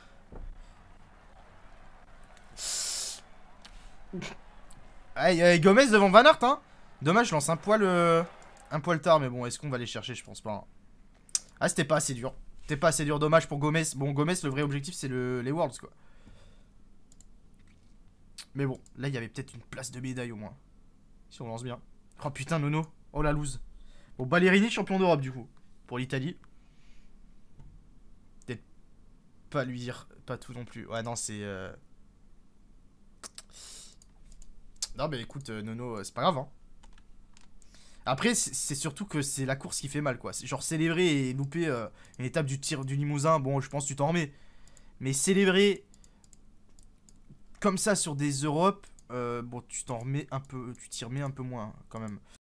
Aïe, aïe, Gomez devant Van Aert, hein. Dommage, je lance un poil... Euh, un poil tard, mais bon, est-ce qu'on va les chercher? Je pense pas. Hein. Ah, c'était pas assez dur. C'était pas assez dur, dommage pour Gomez. Bon, Gomez, le vrai objectif, c'est le, les Worlds, quoi. Mais bon, là il y avait peut-être une place de médaille au moins. Si on lance bien. Oh putain, Nono. Oh la loose. Bon, Ballerini, champion d'Europe du coup. Pour l'Italie. Peut-être pas lui dire pas tout non plus. Ouais, non, c'est. Euh... Non, mais écoute, euh, Nono, c'est pas grave. Hein. Après, c'est surtout que c'est la course qui fait mal quoi. Genre célébrer et louper euh, une étape du tir du Limousin. Bon, je pense que tu t'en remets. Mais célébrer. Comme ça sur des Europes, euh, bon tu t'en remets un peu, tu t'y remets un peu moins quand même.